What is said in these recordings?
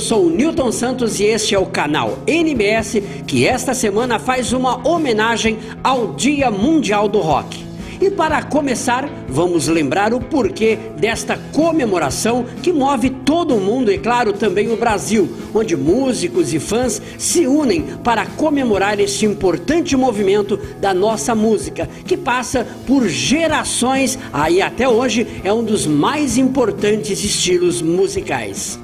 sou o Newton Santos e este é o canal NBS, que esta semana faz uma homenagem ao Dia Mundial do Rock. E para começar, vamos lembrar o porquê desta comemoração que move todo o mundo e, claro, também o Brasil, onde músicos e fãs se unem para comemorar este importante movimento da nossa música, que passa por gerações, e até hoje é um dos mais importantes estilos musicais.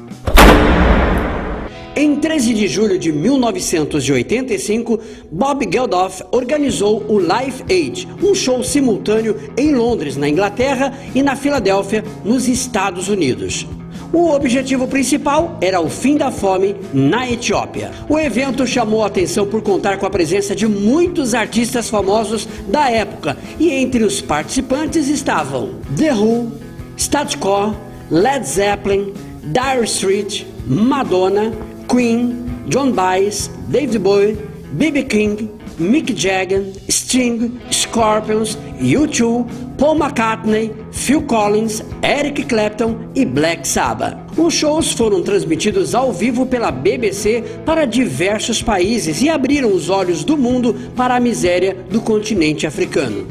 Em 13 de julho de 1985, Bob Geldof organizou o Live Aid, um show simultâneo em Londres, na Inglaterra, e na Filadélfia, nos Estados Unidos. O objetivo principal era o fim da fome na Etiópia. O evento chamou a atenção por contar com a presença de muitos artistas famosos da época, e entre os participantes estavam The Who, Status Quo, Led Zeppelin, Dire Straits, Madonna, Queen, John Baez, David Bowie, B.B. King, Mick Jagger, Sting, Scorpions, U2, Paul McCartney, Phil Collins, Eric Clapton e Black Sabbath. Os shows foram transmitidos ao vivo pela BBC para diversos países e abriram os olhos do mundo para a miséria do continente africano.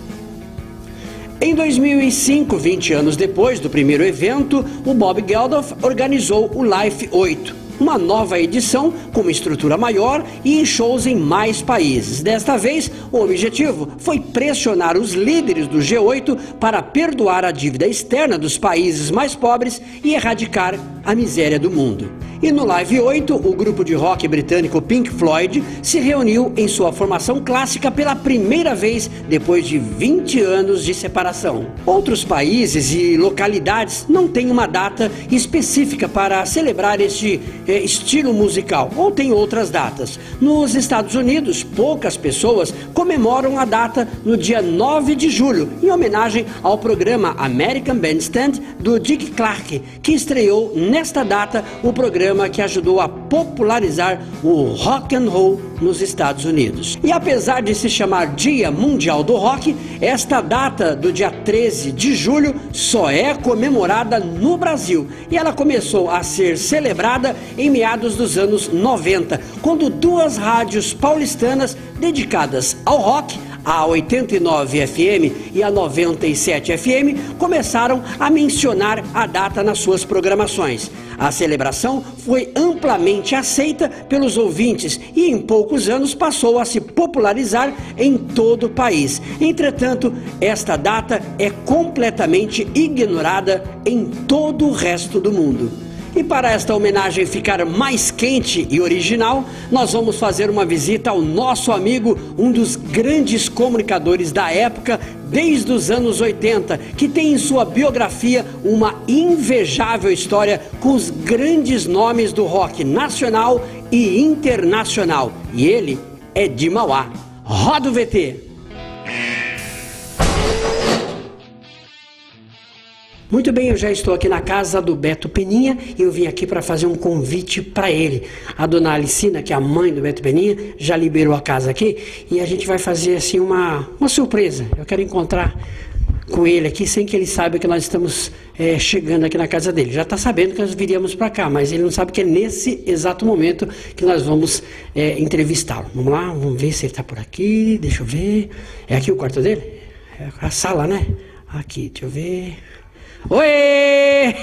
Em 2005, 20 anos depois do primeiro evento, o Bob Geldof organizou o Live 8. Uma nova edição com uma estrutura maior e em shows em mais países. Desta vez, o objetivo foi pressionar os líderes do G8 para perdoar a dívida externa dos países mais pobres e erradicar a miséria do mundo. E no Live 8, o grupo de rock britânico Pink Floyd se reuniu em sua formação clássica pela primeira vez depois de 20 anos de separação. Outros países e localidades não têm uma data específica para celebrar este estilo musical, ou tem outras datas. Nos Estados Unidos, poucas pessoas comemoram a data no dia 9 de julho, em homenagem ao programa American Bandstand do Dick Clark, que estreou nesta data o programa que ajudou a popularizar o rock and roll nos Estados Unidos. E apesar de se chamar Dia Mundial do Rock, esta data do dia 13 de julho só é comemorada no Brasil. E ela começou a ser celebrada em meados dos anos 90, quando duas rádios paulistanas dedicadas ao rock, a 89 FM e a 97 FM, começaram a mencionar a data nas suas programações. A celebração foi amplamente aceita pelos ouvintes e em poucos anos passou a se popularizar em todo o país. Entretanto, esta data é completamente ignorada em todo o resto do mundo. E para esta homenagem ficar mais quente e original, nós vamos fazer uma visita ao nosso amigo, um dos grandes comunicadores da época, desde os anos 80, que tem em sua biografia uma invejável história com os grandes nomes do rock nacional e internacional. E ele é de Mauá. Roda o VT! Muito bem, eu já estou aqui na casa do Beto Peninha e eu vim aqui para fazer um convite para ele. A dona Alicina, que é a mãe do Beto Peninha, já liberou a casa aqui e a gente vai fazer assim uma surpresa. Eu quero encontrar com ele aqui sem que ele saiba que nós estamos chegando aqui na casa dele. Já está sabendo que nós viríamos para cá, mas ele não sabe que é nesse exato momento que nós vamos entrevistá-lo. Vamos lá, vamos ver se ele está por aqui, deixa eu ver. É aqui o quarto dele? É a sala, né? Aqui, deixa eu ver... Oi!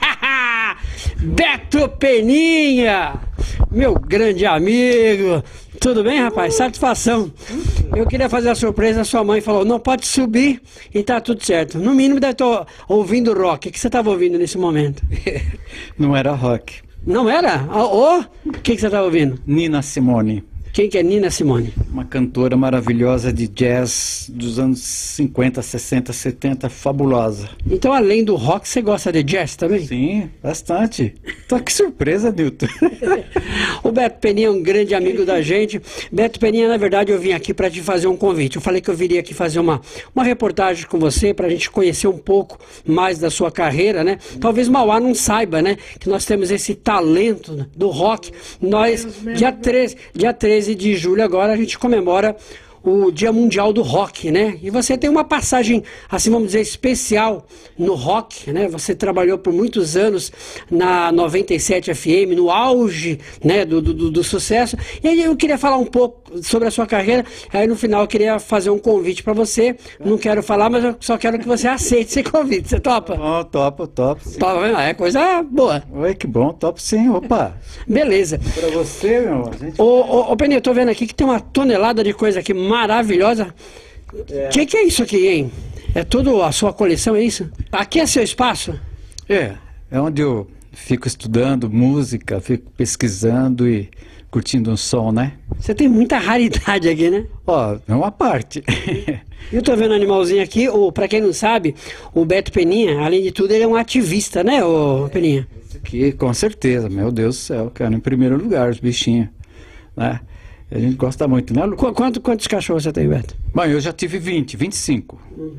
Beto Peninha, meu grande amigo. Tudo bem, rapaz? Satisfação. Eu queria fazer a surpresa, sua mãe falou, não pode subir e tá tudo certo. No mínimo deve estar ouvindo rock. O que você estava ouvindo nesse momento? Não era rock. Não era? O que você estava ouvindo? Nina Simone. Quem que é Nina Simone? Uma cantora maravilhosa de jazz dos anos 50, 60, 70, fabulosa. Então, além do rock, você gosta de jazz também? Sim, bastante. Que surpresa, Nilton. O Beto Peninha é um grande amigo da gente. Beto Peninha, na verdade, eu vim aqui para te fazer um convite. Eu falei que eu viria aqui fazer uma reportagem com você para a gente conhecer um pouco mais da sua carreira, né? Talvez Mauá não saiba, né? Que nós temos esse talento do rock. Nós, dia 13 de julho agora, a gente comemora o Dia Mundial do Rock, né? E você tem uma passagem, assim vamos dizer, especial no rock, né? Você trabalhou por muitos anos na 97 FM, no auge, né, do sucesso. E aí eu queria falar um pouco sobre a sua carreira. Aí no final eu queria fazer um convite para você. Não quero falar, mas eu só quero que você aceite esse convite. Você topa? Oh, topo. Sim. Topa, é coisa boa. Oi, que bom, topo sim, opa. Beleza. Pra você, meu, a gente... Ô, Peninha, eu tô vendo aqui que tem uma tonelada de coisa aqui maravilhosa. Que é isso aqui, hein? É tudo a sua coleção, é isso? Aqui é seu espaço? É onde eu fico estudando música, fico pesquisando e curtindo um som, né? Você tem muita raridade aqui, né? Ó, é uma parte. Eu tô vendo um animalzinho aqui, pra quem não sabe, o Beto Peninha, além de tudo, ele é um ativista, né, ô Peninha? Esse aqui, com certeza, meu Deus do céu, cara, em primeiro lugar, os bichinhos, né? A gente gosta muito, né, Lu? Quantos cachorros você tem, Beto? Bom, eu já tive 25.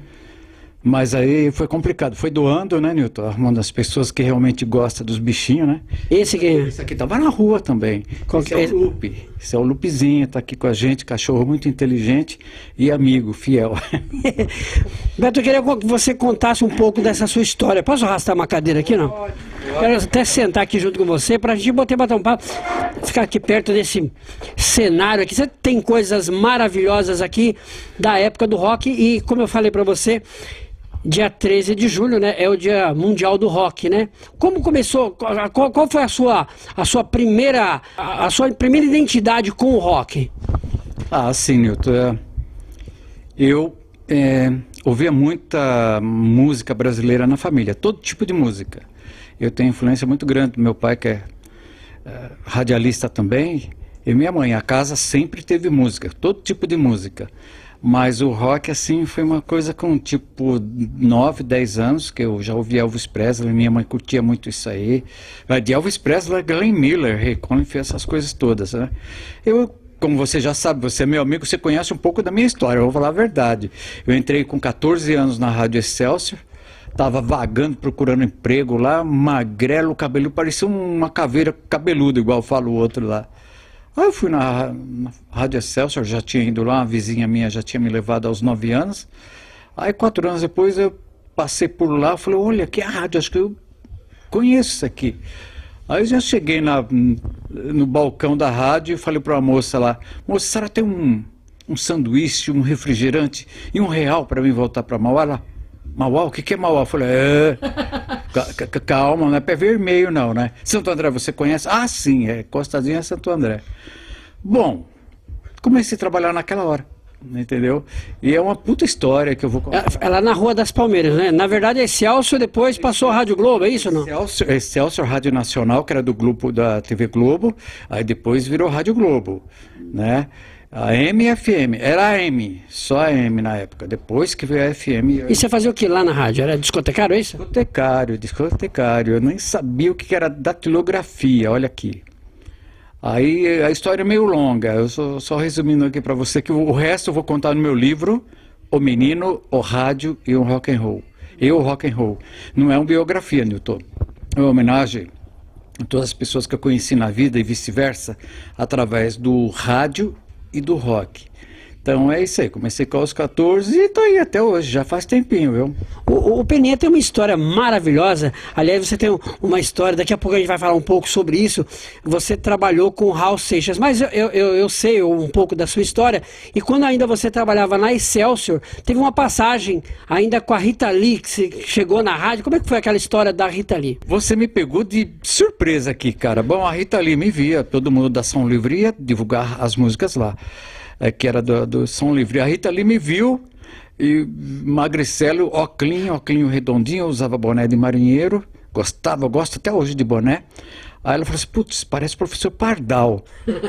Mas aí foi complicado. Foi doando, né, Newton? Arrumando as pessoas que realmente gostam dos bichinhos, né? Esse quem é? Esse aqui tava na rua também. Esse é o Lupe. Esse é o Lupezinho, tá aqui com a gente, cachorro muito inteligente e amigo, fiel. Beto, eu queria que você contasse um pouco dessa sua história. Posso arrastar uma cadeira aqui, não? Pode. Quero até sentar aqui junto com você pra gente bater um papo. Ficar aqui perto desse cenário aqui. Você tem coisas maravilhosas aqui da época do rock e, como eu falei pra você, dia 13 de julho, né? É o Dia Mundial do Rock, né? Como começou? Qual foi a sua primeira identidade com o rock? Ah, sim, Newton. Eu ouvia muita música brasileira na família, todo tipo de música. Eu tenho influência muito grande do meu pai, que é radialista também, e minha mãe. A casa sempre teve música, todo tipo de música. Mas o rock, assim, foi uma coisa com, tipo, 9, 10 anos, que eu já ouvi Elvis Presley, minha mãe curtia muito isso aí. De Elvis Presley, Glenn Miller, Ray Conniff, essas coisas todas, né? Eu, como você já sabe, você é meu amigo, você conhece um pouco da minha história, eu vou falar a verdade. Eu entrei com 14 anos na Rádio Excelsior, estava vagando, procurando emprego lá, magrelo, cabelo, parecia uma caveira cabeluda, igual fala o outro lá. Aí eu fui na Rádio Excelsior, já tinha ido lá, uma vizinha minha já tinha me levado aos 9 anos. Aí 4 anos depois eu passei por lá, falei, olha, aqui é a rádio, acho que eu conheço isso aqui. Aí eu já cheguei no balcão da rádio e falei para a moça lá, moça, a senhora tem um sanduíche, um refrigerante e R$1 para mim voltar para Mauá? Lá, Mauá? O que é Mauá? Eu falei, calma, não é pé vermelho não, né? Santo André, você conhece? Ah, sim, Costazinha é Santo André. Bom, comecei a trabalhar naquela hora, entendeu? E é uma puta história que eu vou contar. É lá na Rua das Palmeiras, né? Na verdade, Excelsior depois passou a Rádio Globo, é isso ou não? Excelsior Rádio Nacional, que era do grupo da TV Globo, aí depois virou Rádio Globo, né? A M e a FM. Era a M, só a M na época. Depois que veio a FM... E você fazia o que lá na rádio? Era discotecário, é isso? Discotecário. Eu nem sabia o que era datilografia, olha aqui. Aí a história é meio longa. Eu só resumindo aqui para você, que o resto eu vou contar no meu livro, O Menino, o Rádio e o Rock and Roll. Eu, Rock and Roll. Não é uma biografia, Newton. É uma homenagem a todas as pessoas que eu conheci na vida e vice-versa, através do rádio e do rock. Então é isso aí, comecei com os 14 e tô aí até hoje, já faz tempinho, viu? O Peninha tem uma história maravilhosa, aliás você tem uma história, daqui a pouco a gente vai falar um pouco sobre isso. Você trabalhou com o Raul Seixas, mas eu sei um pouco da sua história, e quando ainda você trabalhava na Excelsior, teve uma passagem ainda com a Rita Lee, que você chegou na rádio. Como é que foi aquela história da Rita Lee? Você me pegou de surpresa aqui, cara. Bom, a Rita Lee me via, todo mundo da Som Livre ia divulgar as músicas lá. Que era do Som Livre. A Rita Lee me viu, e magricelo, óculinho redondinho, eu usava boné de marinheiro, gosto até hoje de boné. Aí ela falou assim, putz, parece o professor Pardal.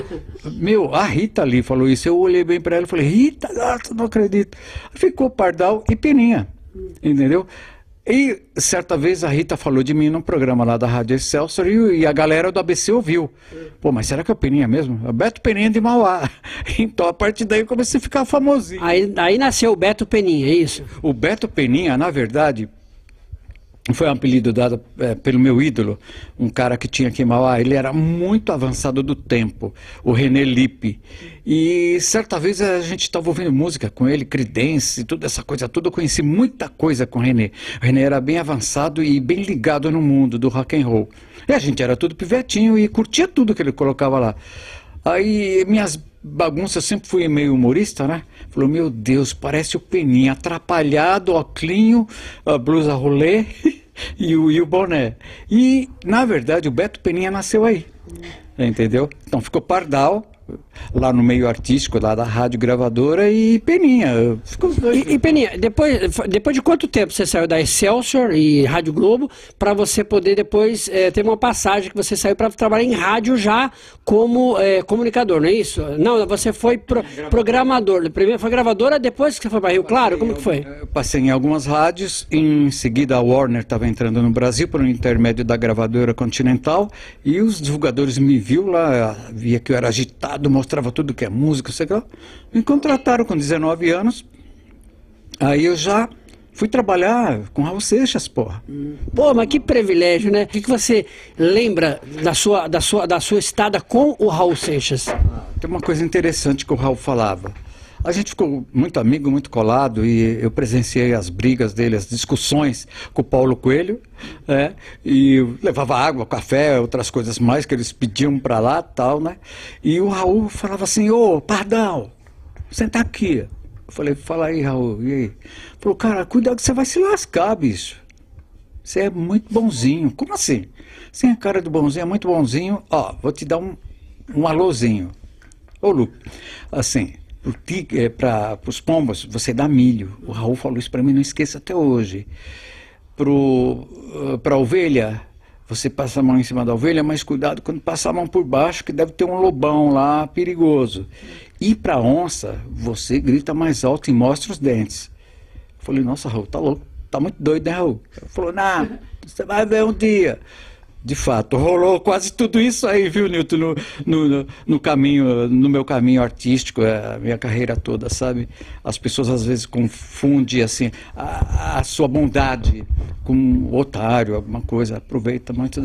Meu, a Rita Lee falou isso, eu olhei bem pra ela e falei, Rita, não acredito. Ficou Pardal e Peninha, entendeu? E certa vez a Rita falou de mim num programa lá da Rádio Excelsior e a galera do ABC ouviu. Pô, mas será que é o Peninha mesmo? É o Beto Peninha de Mauá. Então a partir daí eu comecei a ficar famosinho. Aí nasceu o Beto Peninha, é isso? O Beto Peninha, na verdade, Foi um apelido dado pelo meu ídolo, um cara que tinha aqui em Mauá. Ele era muito avançado do tempo, o René Lippe. E certa vez a gente estava ouvindo música com ele, Creedence, toda essa coisa toda. Eu conheci muita coisa com o René. O René era bem avançado e bem ligado no mundo do rock and roll. E a gente era tudo pivetinho e curtia tudo que ele colocava lá. Aí minhas bagunças, eu sempre fui meio humorista, né? Falou, meu Deus, parece o Peninha, atrapalhado, óculinho, a blusa rolê e o boné. E, na verdade, o Beto Peninha nasceu aí, entendeu? Então ficou Pardal, lá no meio artístico, lá da rádio gravadora, e Peninha. E Peninha, depois de quanto tempo você saiu da Excelsior e Rádio Globo para você poder depois ter uma passagem que você saiu para trabalhar em rádio já como comunicador, não é isso? Não, você foi programador. Primeiro foi gravadora, depois que você foi para Rio Claro, como que foi? Eu passei em algumas rádios, em seguida a Warner estava entrando no Brasil por um intermédio da gravadora Continental, e os divulgadores me viu lá, via que eu era agitado, mostrava tudo que é música, sei lá. Me contrataram com 19 anos. Aí eu já fui trabalhar com Raul Seixas, porra. Pô, mas que privilégio, né? O que você lembra da sua estada com o Raul Seixas? Tem uma coisa interessante que o Raul falava. A gente ficou muito amigo, muito colado, e eu presenciei as brigas dele, as discussões com o Paulo Coelho, e levava água, café, outras coisas mais que eles pediam para lá, tal, né? E o Raul falava assim, ô, Pardal, senta aqui. Eu falei, fala aí, Raul, e aí? Falou, cara, cuidado que você vai se lascar, bicho. Você é muito bonzinho. Como assim? Você é cara do bonzinho, é muito bonzinho. Ó, vou te dar um alôzinho. Ô, Lu, assim... Para os pombos, você dá milho. O Raul falou isso para mim, não esqueça até hoje. Para a ovelha, você passa a mão em cima da ovelha, mas cuidado quando passar a mão por baixo, que deve ter um lobão lá perigoso. E para a onça, você grita mais alto e mostra os dentes. Eu falei, nossa, Raul, tá louco, tá muito doido, né, Raul? Ele falou, não, você vai ver um dia. De fato, rolou quase tudo isso aí, viu, Nilton, no caminho, no meu caminho artístico, a minha carreira toda, sabe? As pessoas às vezes confundem, assim, a sua bondade com um otário, alguma coisa, aproveita muito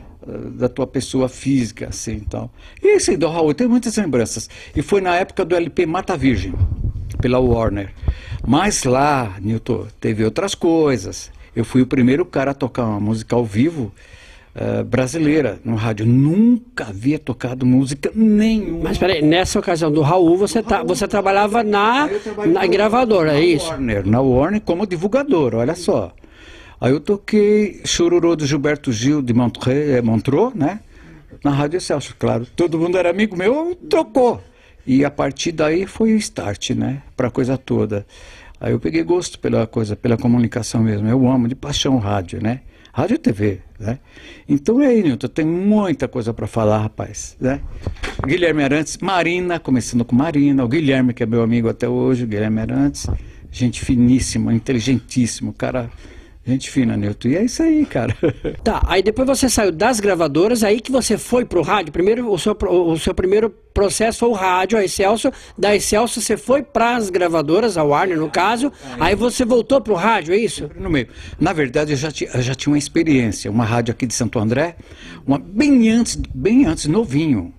da tua pessoa física, assim, então. E esse do Raul, tem muitas lembranças. E foi na época do LP Mata Virgem, pela Warner. Mas lá, Nilton, teve outras coisas. Eu fui o primeiro cara a tocar uma música ao vivo, brasileira no rádio. Nunca havia tocado música nenhuma. Mas peraí, nessa ocasião do Raul, você trabalhava na gravadora, é isso? Na Warner como divulgador, olha só. Aí eu toquei Chororô do Gilberto Gil de Montreux, né? Na Rádio Excelsior, claro. Todo mundo era amigo meu, trocou. E a partir daí foi o start, né? Pra coisa toda. Aí eu peguei gosto pela coisa, pela comunicação mesmo. Eu amo de paixão o rádio, né? Rádio e TV, né? Então é aí, Nilton, tem muita coisa para falar, rapaz, né? Guilherme Arantes, Marina, começando com Marina, o Guilherme, que é meu amigo até hoje, o Guilherme Arantes, gente finíssima, inteligentíssimo, cara, gente fina, Nilton. E é isso aí, cara. Tá, aí depois você saiu das gravadoras, aí que você foi pro rádio. Primeiro, o seu primeiro processo foi o rádio, a Excelsior. Da Excelsior você foi pras gravadoras, a Warner no caso, aí você voltou pro rádio, é isso? No meio. Na verdade, eu já tinha uma experiência, uma rádio aqui de Santo André, bem antes, novinho,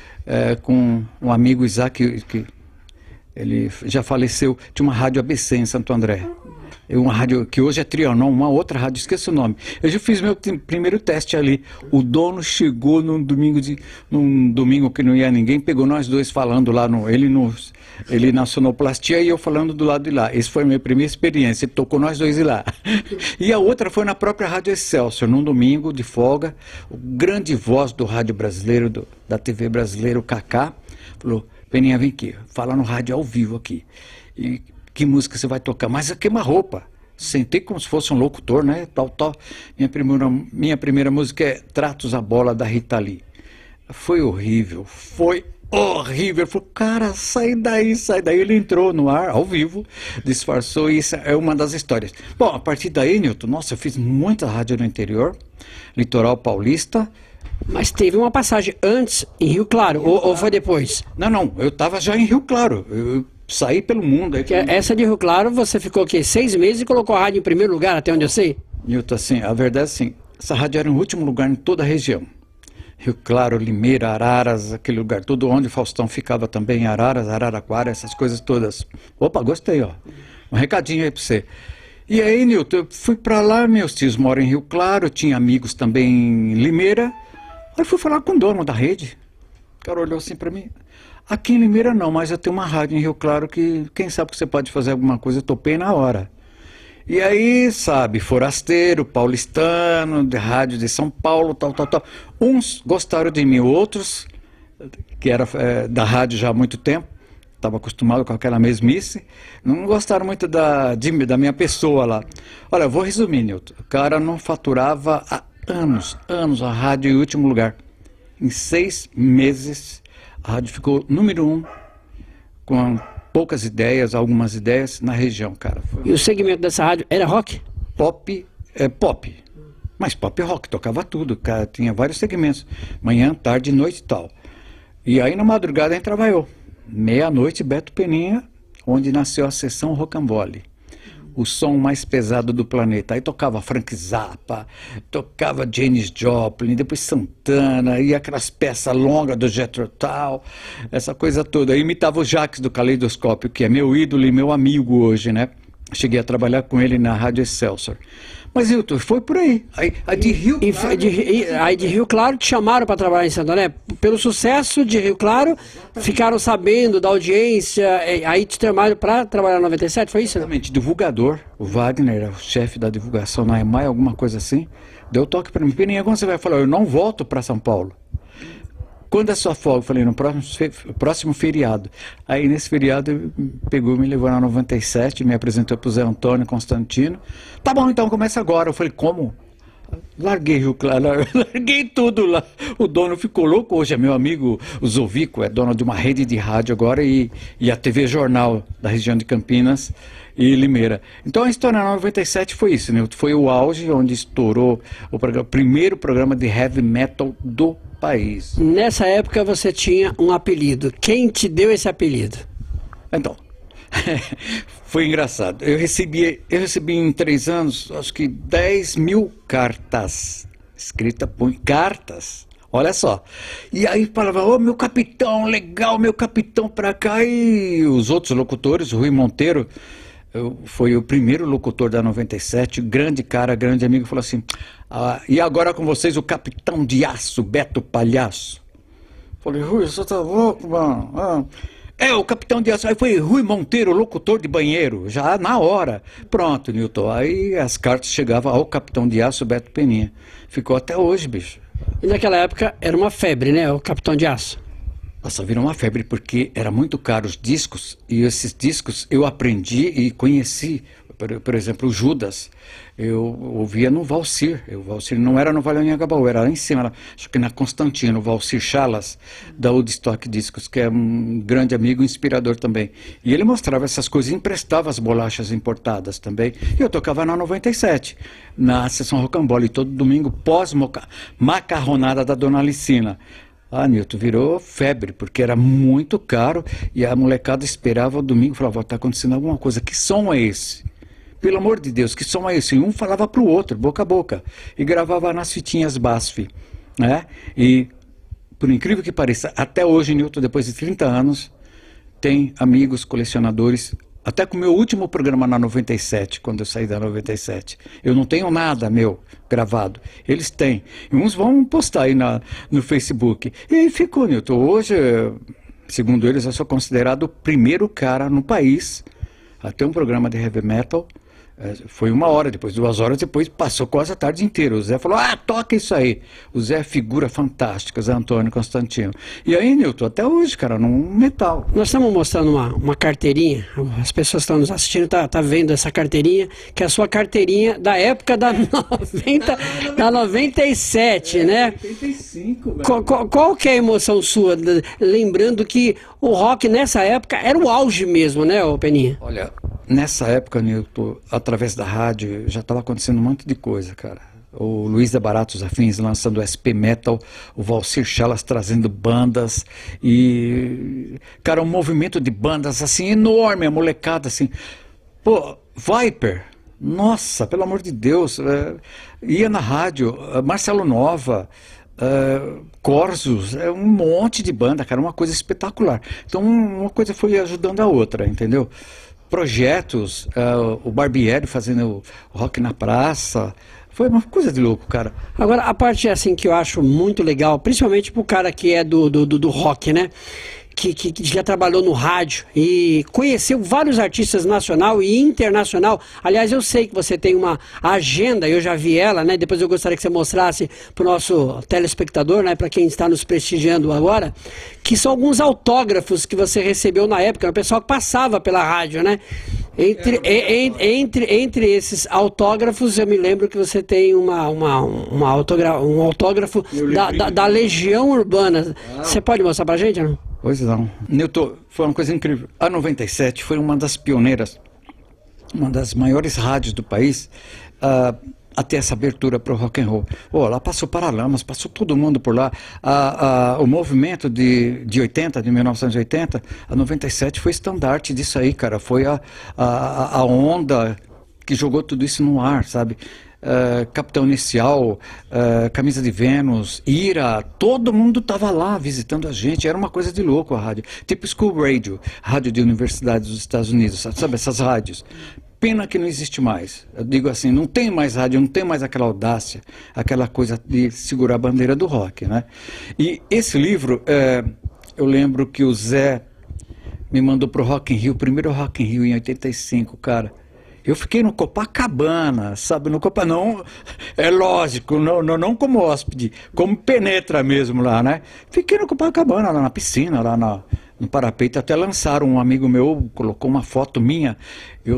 com um amigo Isaac, que ele já faleceu, tinha uma rádio ABC em Santo André. Uma rádio que hoje é Trianon, uma outra rádio, esqueci o nome. Eu já fiz meu primeiro teste ali. O dono chegou num domingo que não ia ninguém, pegou nós dois falando lá, ele na sonoplastia e eu falando do lado de lá. Essa foi a minha primeira experiência, ele tocou nós dois lá. E a outra foi na própria Rádio Excelsior, num domingo de folga. O grande voz do rádio brasileiro, da TV brasileira, o Kaká, falou, Peninha, vem aqui, fala no rádio ao vivo aqui. E que música você vai tocar? Mas queima-roupa. Sentei como se fosse um locutor, né? Tal. Minha primeira música é Tratos a Bola, da Rita Lee. Foi horrível. Ele falou, cara, sai daí. Ele entrou no ar, ao vivo, disfarçou, e isso é uma das histórias. Bom, a partir daí, Nilton, nossa, eu fiz muita rádio no interior, litoral paulista. Mas teve uma passagem antes em Rio Claro, ou foi depois? Não, eu estava já em Rio Claro. Eu saí pelo mundo. Essa de Rio Claro, você ficou o quê? 6 meses e colocou a rádio em primeiro lugar, até onde eu sei? Nilton, assim, a verdade é assim, essa rádio era em último lugar em toda a região. Rio Claro, Limeira, Araras, aquele lugar todo onde o Faustão ficava também, Araras, Araraquara, essas coisas todas. Opa, gostei, ó. Um recadinho aí pra você. E aí, Nilton, eu fui pra lá, meus tios moram em Rio Claro, eu tinha amigos também em Limeira. Aí fui falar com o dono da rede. O cara olhou assim pra mim. Aqui em Limeira não, mas eu tenho uma rádio em Rio Claro que quem sabe que você pode fazer alguma coisa, eu topei na hora. E aí, sabe, forasteiro, paulistano, de rádio de São Paulo, tal. Uns gostaram de mim, outros, que era da rádio já há muito tempo, estava acostumado com aquela mesmice, não gostaram muito da minha pessoa lá. Olha, eu vou resumir, Nilton. O cara não faturava há anos a rádio em último lugar. Em 6 meses, a rádio ficou número 1, com poucas ideias, algumas ideias na região, cara. E o segmento dessa rádio era rock? Pop, pop. Mas pop rock, tocava tudo, cara. Tinha vários segmentos. Manhã, tarde, noite e tal. E aí na madrugada entrava eu. Meia-noite, Beto Peninha, onde nasceu a sessão Rocambole. O som mais pesado do planeta. Aí tocava Frank Zappa, tocava Janis Joplin, depois Santana, e aquelas peças longas do Jethro Tull, essa coisa toda. Eu imitava o Jacques do Caleidoscópio, que é meu ídolo e meu amigo hoje, né? Cheguei a trabalhar com ele na Rádio Excelsior. Mas, Hilton, foi por aí. Aí de Rio Claro... Aí de Rio Claro te chamaram para trabalhar em Santo André? Pelo sucesso de Rio Claro, ficaram sabendo da audiência, aí te chamaram para trabalhar na 97, foi isso? Exatamente, divulgador, o Wagner, o chefe da divulgação na EMAI, alguma coisa assim, deu toque para mim. Peninha, quando você vai falar? Eu não volto para São Paulo. Quando é sua folga? Eu falei, no próximo feriado. Aí nesse feriado ele pegou, me levou na 97, me apresentou para o Zé Antônio Constantino. Tá bom, então começa agora. Eu falei, como? Larguei Rio Claro, larguei tudo lá. O dono ficou louco, hoje é meu amigo, o Zovico, é dono de uma rede de rádio agora e a TV Jornal da região de Campinas e Limeira. Então a história na 97 foi isso, né? Foi o auge onde estourou o primeiro programa de heavy metal do país. Nessa época você tinha um apelido. Quem te deu esse apelido? Então, foi engraçado. Eu recebi em 3 anos, acho que 10 mil cartas. Escrita por cartas. Olha só. E aí falava, ô meu capitão, legal, meu capitão pra cá. E os outros locutores, o Rui Monteiro, foi o primeiro locutor da 97, grande cara, grande amigo, falou assim, e agora com vocês o capitão de aço, Beto Palhaço. Falei, Rui, você tá louco, mano? O capitão de aço. Aí foi Rui Monteiro, locutor de banheiro, já na hora. Pronto, Nilton, aí as cartas chegavam ao capitão de aço, Beto Peninha. Ficou até hoje, bicho. E naquela época era uma febre, né, o capitão de aço? Nossa, virou uma febre porque era muito caro os discos, e esses discos eu aprendi e conheci, por exemplo, o Judas, eu ouvia no Valcir, o Valcir não era no Vale Anhangabaú, era lá em cima, acho que na Constantino, o Valcir Chalas, da Woodstock Discos, que é um grande amigo, inspirador também. E ele mostrava essas coisas, emprestava as bolachas importadas também, e eu tocava na 97, na sessão Rocambole, todo domingo, pós-macarronada da Dona Alicina. Ah, Nilton, virou febre, porque era muito caro e a molecada esperava o domingo e falava, está acontecendo alguma coisa, que som é esse? Pelo amor de Deus, que som é esse? E um falava para o outro, boca a boca, e gravava nas fitinhas BASF, né? E, por incrível que pareça, até hoje, Nilton, depois de 30 anos, tem amigos, colecionadores, até com o meu último programa na 97, quando eu saí da 97. Eu não tenho nada meu gravado. Eles têm. E uns vão postar aí no Facebook. E aí ficou, Nilton. Hoje, segundo eles, eu sou considerado o primeiro cara no país a ter um programa de heavy metal. Foi 1 hora, depois 2 horas, depois passou quase a tarde inteira. O Zé falou, toca isso aí. O Zé é figura fantástica, Zé Antônio Constantino. E aí, Nilton, até hoje, cara, num metal. Nós estamos mostrando uma carteirinha, as pessoas que estão nos assistindo, tá vendo essa carteirinha, que é a sua carteirinha da época da 97, né? 95, velho. Qual que é a emoção sua, lembrando que o rock nessa época era o auge mesmo, né, Peninha? Olha, nessa época, Nilton, através da rádio, já estava acontecendo um monte de coisa, cara. O Luiz da Baratos Afins lançando o SP Metal, o Valcir Chalas trazendo bandas e, cara, um movimento de bandas assim enorme, a molecada assim. Pô, Viper, Nossa, pelo amor de Deus, ia na rádio, Marcelo Nova, Corsos, um monte de banda, cara, uma coisa espetacular. Então uma coisa foi ajudando a outra, entendeu? Projetos, o Barbieri fazendo o Rock na Praça, foi uma coisa de louco, cara. Agora, a parte assim que eu acho muito legal, principalmente pro cara que é do rock, né? Que já trabalhou no rádio e conheceu vários artistas nacional e internacional. Aliás, eu sei que você tem uma agenda, eu já vi ela, né? Depois eu gostaria que você mostrasse para o nosso telespectador, né? Para quem está nos prestigiando agora, que são alguns autógrafos que você recebeu na época, o pessoal que passava pela rádio, né? Entre esses autógrafos, eu me lembro que você tem um autógrafo da Legião Urbana. Você pode mostrar pra gente, não? Pois não. Newton, foi uma coisa incrível. A 97 foi uma das pioneiras, uma das maiores rádios do país a ter essa abertura para o rock and roll. Lá passou Paralamas, passou todo mundo por lá. O movimento de 1980, a 97 foi estandarte disso aí, cara. Foi a onda que jogou tudo isso no ar, sabe? Capitão Inicial, Camisa de Vênus, Ira, todo mundo estava lá visitando a gente, era uma coisa de louco a rádio, tipo School Radio, rádio de universidades dos Estados Unidos, sabe essas rádios? Pena que não existe mais, eu digo assim, não tem mais rádio, não tem mais aquela audácia, aquela coisa de segurar a bandeira do rock, né? E esse livro, eu lembro que o Zé me mandou pro Rock in Rio, o primeiro Rock in Rio em 85, cara. Eu fiquei no Copacabana, sabe? No Copacabana, é lógico, não como hóspede, como penetra mesmo lá, né? Fiquei no Copacabana, lá na piscina, lá no parapeito. Até lançaram, um amigo meu colocou uma foto minha, eu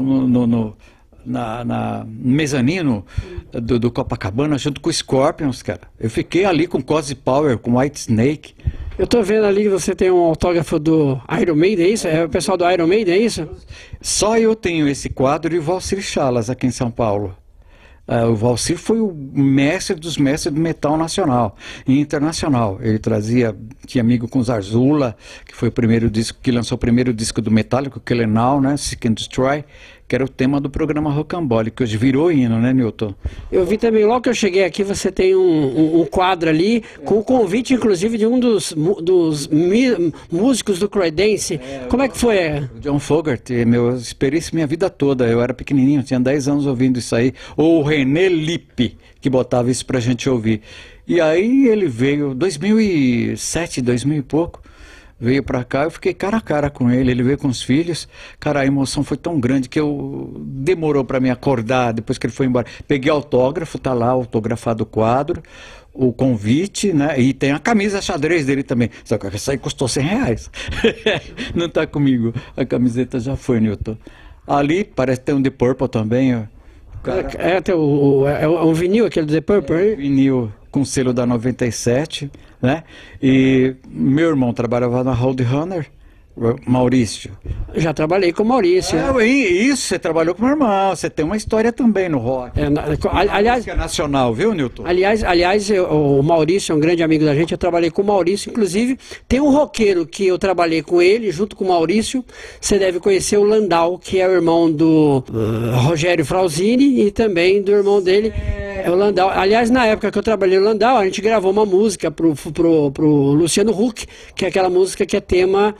na mezanino do Copacabana, junto com o Scorpions, cara. Eu fiquei ali com Cozy Power, com White Snake. Eu tô vendo ali que você tem um autógrafo do Iron Maiden, é isso? É o pessoal do Iron Maiden, é isso? Só eu tenho esse quadro e o Valcir Chalas aqui em São Paulo. O Valcir foi o mestre dos mestres do metal nacional e internacional. Ele tinha amigo com Zarzula, que foi o primeiro disco, que lançou o primeiro disco do Metallica, Kill 'Em All, né? Seek and Destroy, que era o tema do programa Rocambole, que hoje virou hino, né, Newton? Eu vi também, logo que eu cheguei aqui, você tem um quadro ali, com o convite, inclusive, de um dos músicos do Creedence. Como é que foi? O John Fogerty, eu esperei isso minha vida toda, eu era pequenininho, tinha 10 anos ouvindo isso aí, ou o René Lippe, que botava isso pra gente ouvir. E aí ele veio, 2007, 2000 e pouco, veio pra cá, eu fiquei cara a cara com ele veio com os filhos, cara, a emoção foi tão grande que demorou pra me acordar depois que ele foi embora. Peguei autógrafo, tá lá, autografado o quadro, o convite, né, e tem a camisa xadrez dele também, só que essa aí custou R$100, não tá comigo, a camiseta já foi, Newton. Ali parece que tem um The Purple também, ó. Cara, é um vinil aquele do The Purple? Vinil com selo da 97, né? E meu irmão trabalhava na Roadrunner, Maurício. Já trabalhei com o Maurício. Isso, você trabalhou com o meu irmão, você tem uma história também no rock. Aliás, música nacional, viu, Newton? Aliás, o Maurício é um grande amigo da gente, eu trabalhei com o Maurício, inclusive tem um roqueiro que eu trabalhei com ele, junto com o Maurício, você deve conhecer o Landau, que é o irmão do Rogério Frausini e também do irmão dele, é o Landau. Aliás, na época que eu trabalhei no Landau, a gente gravou uma música pro Luciano Huck, que é aquela música que é tema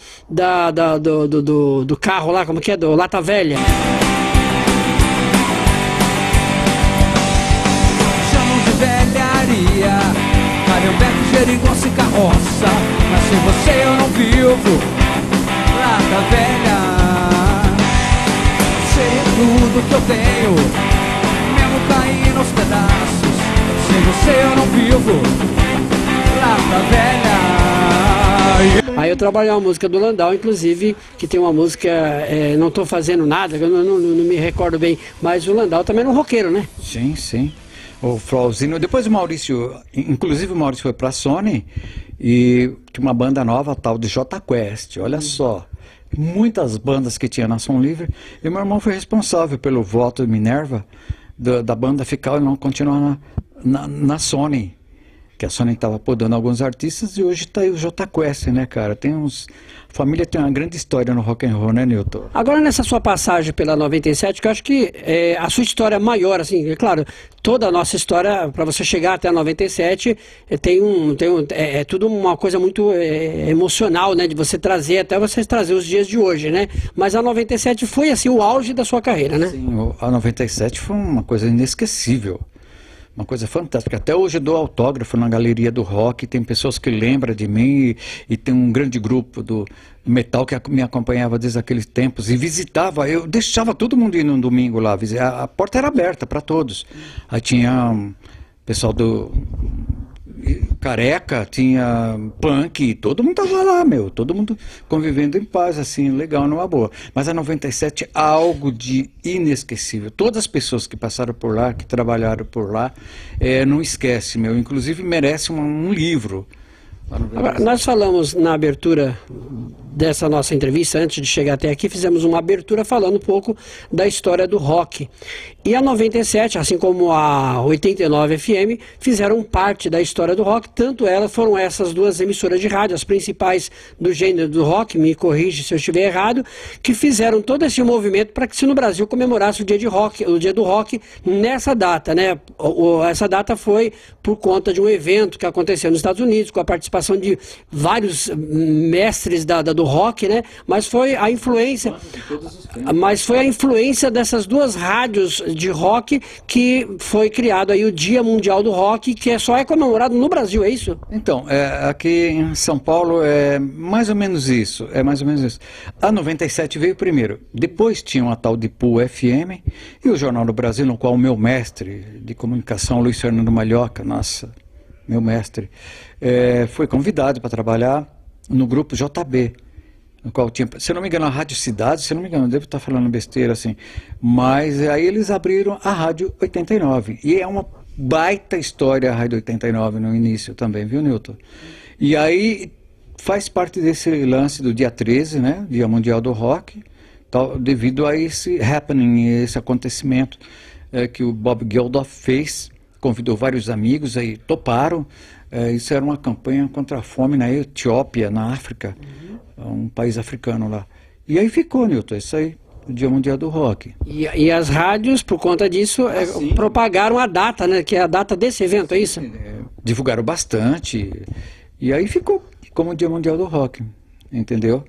do carro lá, como que é? Do Lata Velha. Chamam de velharia, Calhambeque, geringonça e carroça, mas sem você eu não vivo, Lata Velha. Seria tudo que eu tenho, mesmo caindo aos pedaços, sem você eu não vivo, Lata Velha. Aí eu trabalhei uma música do Landau, inclusive, que tem uma música, Não Tô Fazendo Nada, eu não me recordo bem, mas o Landau também era um roqueiro, né? Sim, sim. O Flauzino, depois o Maurício, inclusive o Maurício foi pra Sony e tinha uma banda nova, tal de J Quest, olha só. Muitas bandas que tinha na Som Livre, e meu irmão foi responsável pelo voto de Minerva, da banda ficar e não continuar na Sony. que a Sony estava podando alguns artistas, e hoje está aí o Jota Quest, né, cara? A família tem uma grande história no rock and roll, né, Newton? Agora, nessa sua passagem pela 97, que eu acho que a sua história maior, assim, é claro, toda a nossa história, para você chegar até a 97, é tudo uma coisa muito emocional, né, de você trazer, até você trazer os dias de hoje, né? Mas a 97 foi, assim, o auge da sua carreira, né? Sim, a 97 foi uma coisa inesquecível. Uma coisa fantástica. Até hoje eu dou autógrafo na galeria do rock, tem pessoas que lembram de mim, e tem um grande grupo do metal que me acompanhava desde aqueles tempos e visitava. Eu deixava todo mundo ir no domingo lá, a porta era aberta para todos. Aí tinha pessoal do Careca, tinha punk, todo mundo tava lá, meu, todo mundo convivendo em paz, assim, legal, numa boa. Mas a 97 é algo de inesquecível. Todas as pessoas que passaram por lá, que trabalharam por lá, não esquece, meu, inclusive merece um livro. Agora, nós falamos na abertura dessa nossa entrevista, antes de chegar até aqui, fizemos uma abertura falando um pouco da história do rock. E a 97, assim como a 89 FM, fizeram parte da história do rock, tanto foram essas duas emissoras de rádio, as principais do gênero do rock, me corrige se eu estiver errado, que fizeram todo esse movimento para que se no Brasil comemorasse o dia do rock nessa data, né? Essa data foi por conta de um evento que aconteceu nos Estados Unidos, com a participação de vários mestres do rock, né? Mas foi a influência dessas duas rádios de rock que foi criado aí o Dia Mundial do Rock, que só é comemorado no Brasil, é isso? Então, aqui em São Paulo é mais ou menos isso, A 97 veio primeiro, depois tinha uma tal de PUL FM e o Jornal do Brasil, no qual o meu mestre de comunicação, Luiz Fernando Malhoca, nossa, meu mestre, foi convidado para trabalhar no grupo JB, no qual tinha, se não me engano, a Rádio Cidade, se não me engano, eu devo estar falando besteira assim, mas aí eles abriram a Rádio 89, e é uma baita história a Rádio 89 no início também, viu, Newton? E aí faz parte desse lance do dia 13, né, Dia Mundial do Rock, tal, devido a esse happening, esse acontecimento que o Bob Geldof fez, convidou vários amigos, aí toparam. Isso era uma campanha contra a fome na Etiópia, na África, um país africano lá. E aí ficou, Newton, isso aí, o Dia Mundial do Rock. E as rádios, por conta disso, propagaram a data, né, que é a data desse evento, é isso? Divulgaram bastante, e aí ficou como o Dia Mundial do Rock, entendeu?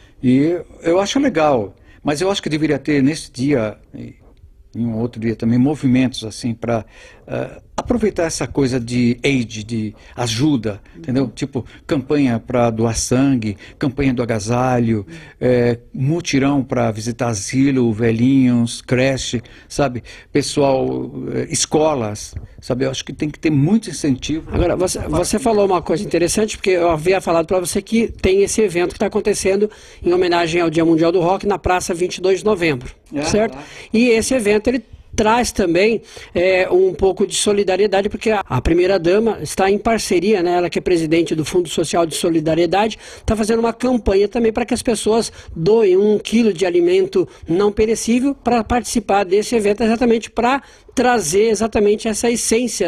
E eu acho legal, mas eu acho que deveria ter nesse dia, em um outro dia também, movimentos assim para aproveitar essa coisa de aid, de ajuda, entendeu? Tipo, campanha para doar sangue, campanha do agasalho, mutirão para visitar asilo, velhinhos, creche, sabe? Pessoal, escolas, sabe? Eu acho que tem que ter muito incentivo. Agora, você falou uma coisa interessante, porque eu havia falado para você que tem esse evento que está acontecendo em homenagem ao Dia Mundial do Rock na Praça 22 de Novembro, certo? E esse evento, ele traz também um pouco de solidariedade, porque a primeira-dama está em parceria, né, ela que é presidente do Fundo Social de Solidariedade, está fazendo uma campanha também para que as pessoas doem 1 quilo de alimento não perecível para participar desse evento, exatamente para trazer exatamente essa essência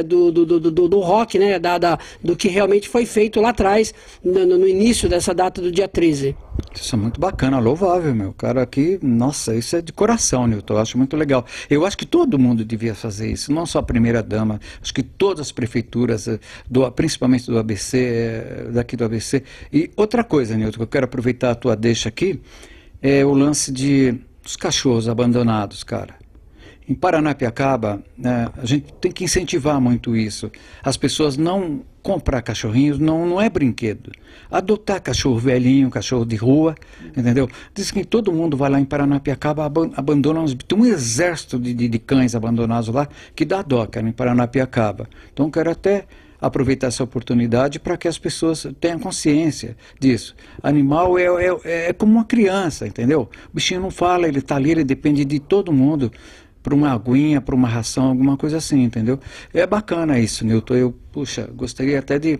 do rock, né, do que realmente foi feito lá atrás, no início dessa data do dia 13. Isso é muito bacana, louvável, meu. Cara aqui, nossa, isso é de coração, Newton. Eu acho muito legal. Eu acho que todo mundo devia fazer isso, não só a primeira-dama. Acho que todas as prefeituras, principalmente do ABC, daqui do ABC. E outra coisa, Newton, que eu quero aproveitar a tua deixa aqui, é o lance dos cachorros abandonados, cara. Em Paranapiacaba, a gente tem que incentivar muito isso. As pessoas não comprar cachorrinhos, não é brinquedo. Adotar cachorro velhinho, cachorro de rua, entendeu? Diz que todo mundo vai lá em Paranapiacaba, abandona tem um exército de cães abandonados lá, que dá dó, cara, em Paranapiacaba. Então quero até aproveitar essa oportunidade para que as pessoas tenham consciência disso. Animal é como uma criança, entendeu? O bichinho não fala, ele está ali, ele depende de todo mundo, para uma aguinha, para uma ração, alguma coisa assim, entendeu? É bacana isso, Newton. Eu, puxa, gostaria até de...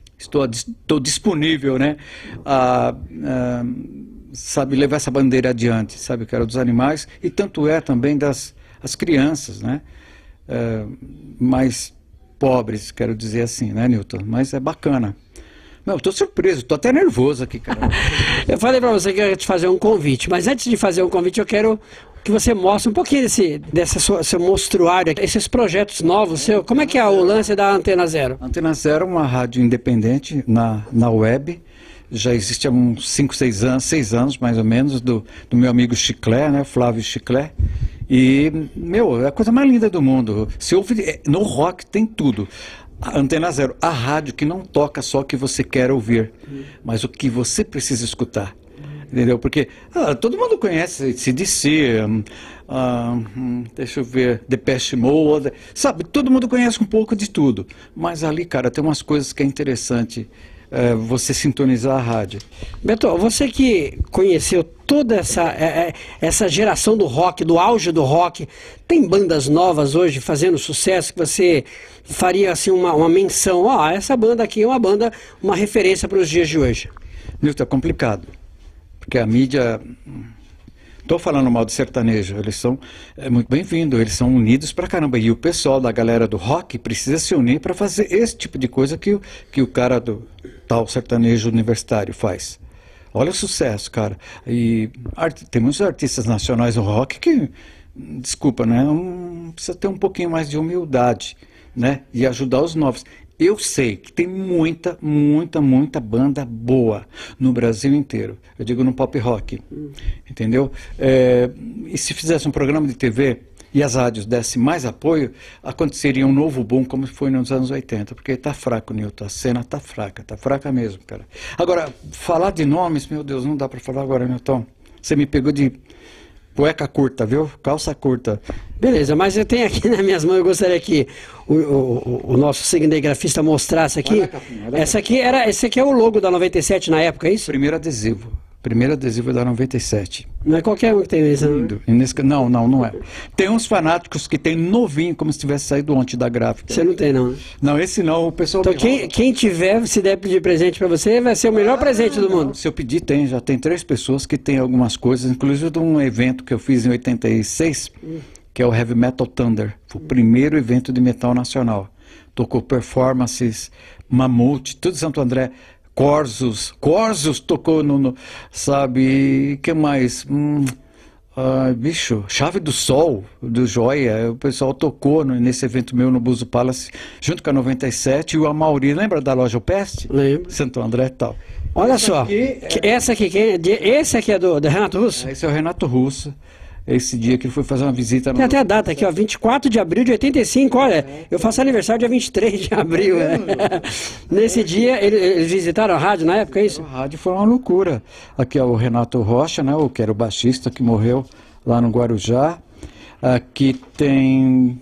Estou disponível, né? Sabe, levar essa bandeira adiante, sabe? Que era dos animais, e tanto é também das crianças, né? Mas pobres, quero dizer assim, né, Newton? Mas é bacana. Não, eu tô surpreso, tô até nervoso aqui, cara. Eu falei para você que eu ia te fazer um convite, mas antes de fazer um convite eu quero que você mostre um pouquinho seu mostruário, esses projetos novos seu. Como é que é o lance da Antena Zero? A Antena Zero é uma rádio independente na web. Já existe há uns 5, 6 anos mais ou menos, do meu amigo Chiclé, né, Flávio Chiclé. E, meu, é a coisa mais linda do mundo. Se ouve, no rock tem tudo. A Antena Zero, a rádio que não toca só o que você quer ouvir, mas o que você precisa escutar. Entendeu? Porque todo mundo conhece AC/DC, deixa eu ver, Depeche Mode, sabe? Todo mundo conhece um pouco de tudo. Mas ali, cara, tem umas coisas que é interessante você sintonizar a rádio. Beto, você que conheceu toda essa geração do rock, do auge do rock, tem bandas novas hoje fazendo sucesso que você faria assim uma menção? Essa banda aqui é uma referência para os dias de hoje. Milton, é complicado. Porque a mídia, estou falando mal do sertanejo, eles são muito bem-vindos, eles são unidos pra caramba. E o pessoal da galera do rock precisa se unir para fazer esse tipo de coisa que o cara do tal sertanejo universitário faz. Olha o sucesso, cara. E tem muitos artistas nacionais do rock que, desculpa, né, precisa ter um pouquinho mais de humildade, né, e ajudar os novos. Eu sei que tem muita banda boa no Brasil inteiro. Eu digo no pop rock, entendeu? E se fizesse um programa de TV e as rádios dessem mais apoio, aconteceria um novo boom como foi nos anos 80. Porque tá fraco, Newton, a cena tá fraca mesmo, cara. Agora, falar de nomes, meu Deus, não dá pra falar agora, Newton. Você me pegou de cueca curta, viu? Calça curta. Beleza, mas eu tenho aqui nas minhas mãos, eu gostaria que o nosso cinegrafista mostrasse aqui. Esse aqui é o logo da 97 na época, é isso? Primeiro adesivo da 97. Não é qualquer um que tem isso, não? Não é. Tem uns fanáticos que tem novinho, como se tivesse saído ontem da gráfica. Você não tem, não, né? Não, esse não, o pessoal... Então quem tiver, se der pedir presente pra você, vai ser o melhor presente do mundo. Se eu pedir, já tem 3 pessoas que tem algumas coisas, inclusive de um evento que eu fiz em 86, que é o Heavy Metal Thunder. Foi o primeiro evento de metal nacional. Tocou Performances, Mamute, tudo Santo André... Corsos tocou sabe, que mais? Bicho, Chave do Sol, do Joia, o pessoal tocou nesse evento meu no Buzo Palace, junto com a 97, e o Amauri, lembra da loja O Peste? Lembro. Santo André e tal. Olha só, esse aqui é do Renato Russo? Esse é o Renato Russo. Esse dia que ele foi fazer uma visita... Tem até a data aqui, ó, 24 de abril de 85, olha, eu faço aniversário dia 23 de abril, Nesse dia, eles visitaram a rádio na época, é isso? A rádio foi uma loucura. Aqui é o Renato Rocha, né, que era o baixista que morreu lá no Guarujá. Aqui tem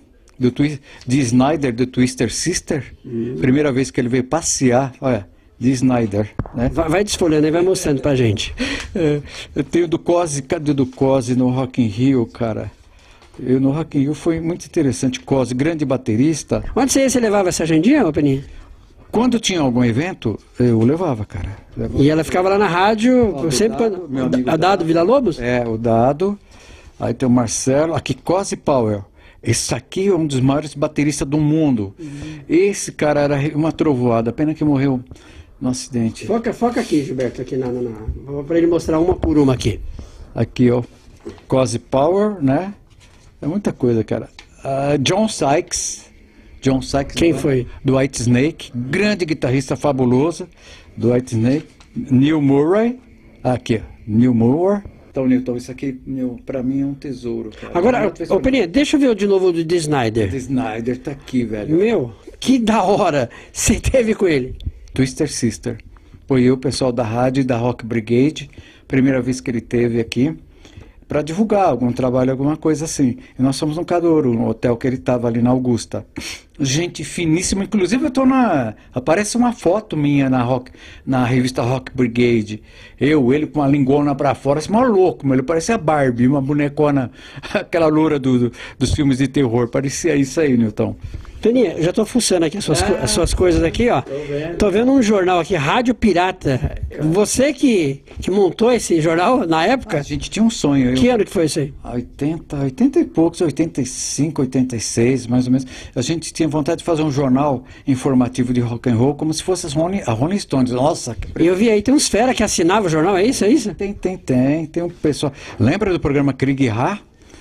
de Snyder, do Twister Sister, primeira vez que ele veio passear, olha... de Snyder, né? Vai desfolhando aí, vai mostrando pra gente. Eu tenho do Cose, cadê do Cose no Rock in Rio, cara? No Rock in Rio foi muito interessante. Cose, grande baterista. Onde você levava essa agendinha, ô Peninha? Quando tinha algum evento, eu levava, cara. E ela ficava lá na rádio, sempre Dado, quando... A Dado Vila Lobos? O Dado. Aí tem o Marcelo, aqui Cose Power. Esse aqui é um dos maiores bateristas do mundo. Esse cara era uma trovoada, pena que morreu no acidente. Foca aqui, Gilberto, aqui para ele mostrar uma por uma aqui. Aqui, ó, Cose Power, né? É muita coisa, cara. John Sykes. Quem foi? Do White Snake, grande guitarrista fabuloso do White Snake. Neil Murray, aqui, ó, Neil Murray. Então, Newton, isso aqui, pra mim é um tesouro, cara. Agora, ô Peninha, deixa eu ver de novo o de Snyder. De Snyder tá aqui, velho. Meu, que da hora você teve com ele. Twister Sister. Foi eu, o pessoal da rádio e da Rock Brigade, primeira vez que ele teve aqui, para divulgar algum trabalho, alguma coisa assim. E nós fomos no Cadouro, no hotel que ele estava ali na Augusta. Gente finíssima, inclusive aparece uma foto minha na revista Rock Brigade. Ele com uma lingona pra fora, assim, mó louco, ele parecia a Barbie, uma bonecona, aquela loura dos filmes de terror, parecia isso aí, Newton. Peninha, eu já tô fuçando aqui as suas coisas aqui, ó. Tô vendo um jornal aqui, Rádio Pirata. Você que montou esse jornal na época? A gente tinha um sonho. Que ano que foi isso aí? 80 e poucos, 85, 86, mais ou menos. A gente tinha vontade de fazer um jornal informativo de rock and roll, como se fosse a Rolling Stones. Nossa, eu vi aí, tem uns fera que assinava o jornal, é isso? É isso? Tem um pessoal. Lembra do programa Krieg Ha?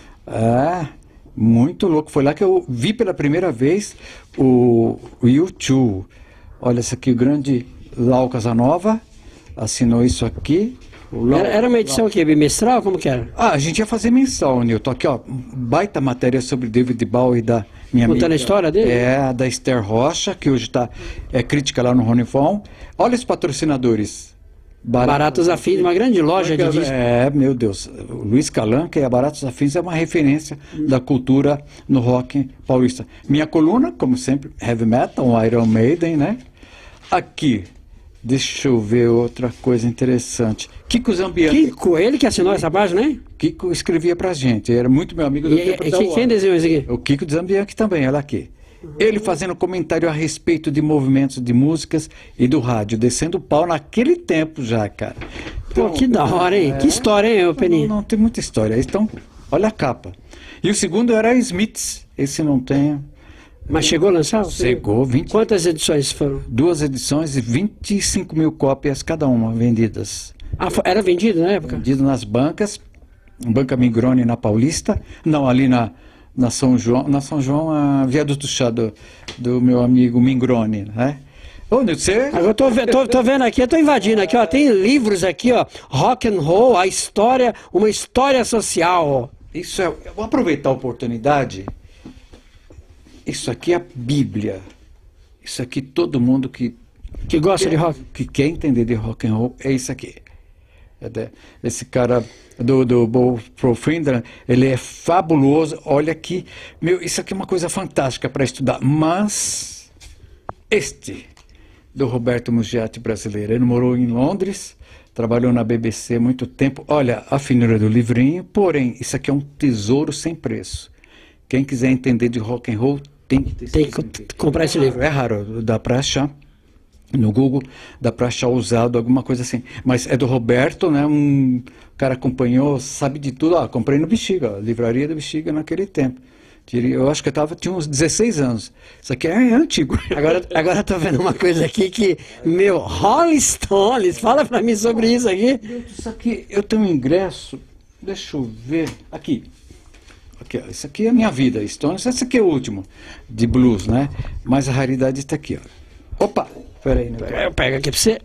Muito louco. Foi lá que eu vi pela primeira vez o U2. Olha, esse aqui, o grande Lau Casanova assinou isso aqui. Era uma edição aqui, bimestral? Como que era? A gente ia fazer mensal, Nilton. Aqui, ó, baita matéria sobre David Bowie da minha amiga. Contando a história dele? Da Esther Rocha, que hoje é crítica lá no Ronifon. Olha os patrocinadores. Baratos Afins, uma grande loja de discos. Meu Deus. O Luiz Calanca e a Baratos Afins é uma referência da cultura no rock paulista. Minha coluna, como sempre, Heavy Metal, Iron Maiden, né? Aqui, deixa eu ver outra coisa interessante. Kiko Zambianchi. Kiko, ele que assinou essa página, né? Kiko escrevia pra gente, era muito meu amigo do tempo da UOL. Quem desenhou isso aqui? O Kiko Zambianchi também, olha aqui. Ele fazendo comentário a respeito de movimentos de músicas e do rádio, descendo o pau naquele tempo já, cara. Então, pô, que da hora, hein? Que história, hein, Peninha? Não, tem muita história. Então, olha a capa. E o segundo era Smiths. Esse não tem. Mas chegou a lançar? Chegou, 20. Quantas edições foram? 2 edições e 25 mil cópias cada uma vendidas. Era vendido na época? Vendido nas bancas. Banca Migrone na Paulista. Não, ali na São João, a Viaduto Chá do meu amigo Mingrone, né? Agora eu tô vendo aqui, eu tô invadindo aqui, ó, tem livros aqui, ó, Rock and Roll, uma história social. Isso eu vou aproveitar a oportunidade. Isso aqui é a Bíblia. Isso aqui todo mundo que gosta de rock, que quer entender de rock and roll, é isso aqui. Esse cara do Bo Profindra, ele é fabuloso. Olha aqui, isso aqui é uma coisa fantástica para estudar. Mas do Roberto Mugiati brasileiro, ele morou em Londres, trabalhou na BBC muito tempo. Olha a finura do livrinho, porém isso aqui é um tesouro sem preço. Quem quiser entender de rock and roll tem que comprar esse livro. É raro, dá para achar. No Google, dá para achar usado, alguma coisa assim. Mas é do Roberto, né? Um cara acompanhou, sabe de tudo. Comprei no Bexiga, livraria do Bexiga naquele tempo. Eu acho que tinha uns 16 anos. Isso aqui é antigo. Agora eu tô vendo uma coisa aqui que, Rolling Stones, fala para mim sobre isso aqui. Isso aqui, eu tenho um ingresso, deixa eu ver, aqui, ó, isso aqui é a minha vida, Stones, esse aqui é o último, de blues, né? Mas a raridade está aqui, ó. Opa! Peraí, eu pego aqui pra você.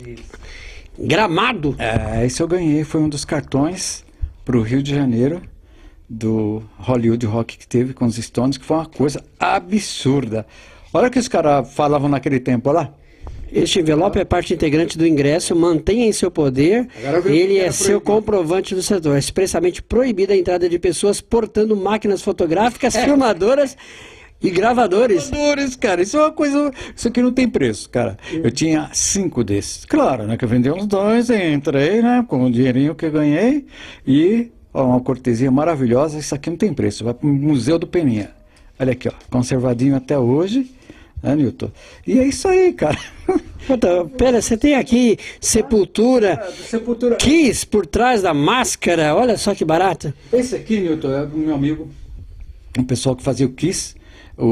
Gramado. Esse eu ganhei, foi um dos cartões pro Rio de Janeiro, do Hollywood Rock que teve com os Stones, que foi uma coisa absurda. Olha o que os caras falavam naquele tempo, olha lá. Este envelope é parte integrante do ingresso, mantenha em seu poder, ele é seu comprovante do setor. É expressamente proibida a entrada de pessoas portando máquinas fotográficas, filmadoras e gravadores. Cara, isso é uma coisa. Isso aqui não tem preço, cara. Eu tinha 5 desses. Claro, né? Que eu vendi uns 2 e entrei, né? Com o dinheirinho que eu ganhei. E uma cortesia maravilhosa. Isso aqui não tem preço. Vai pro Museu do Peninha. Olha aqui, ó. Conservadinho até hoje. Né, Nilton? E é isso aí, cara. Pera, você tem aqui Sepultura, Kiss por trás da máscara. Olha só que barato. Esse aqui, Nilton, é do meu amigo. Um pessoal que fazia o Kiss.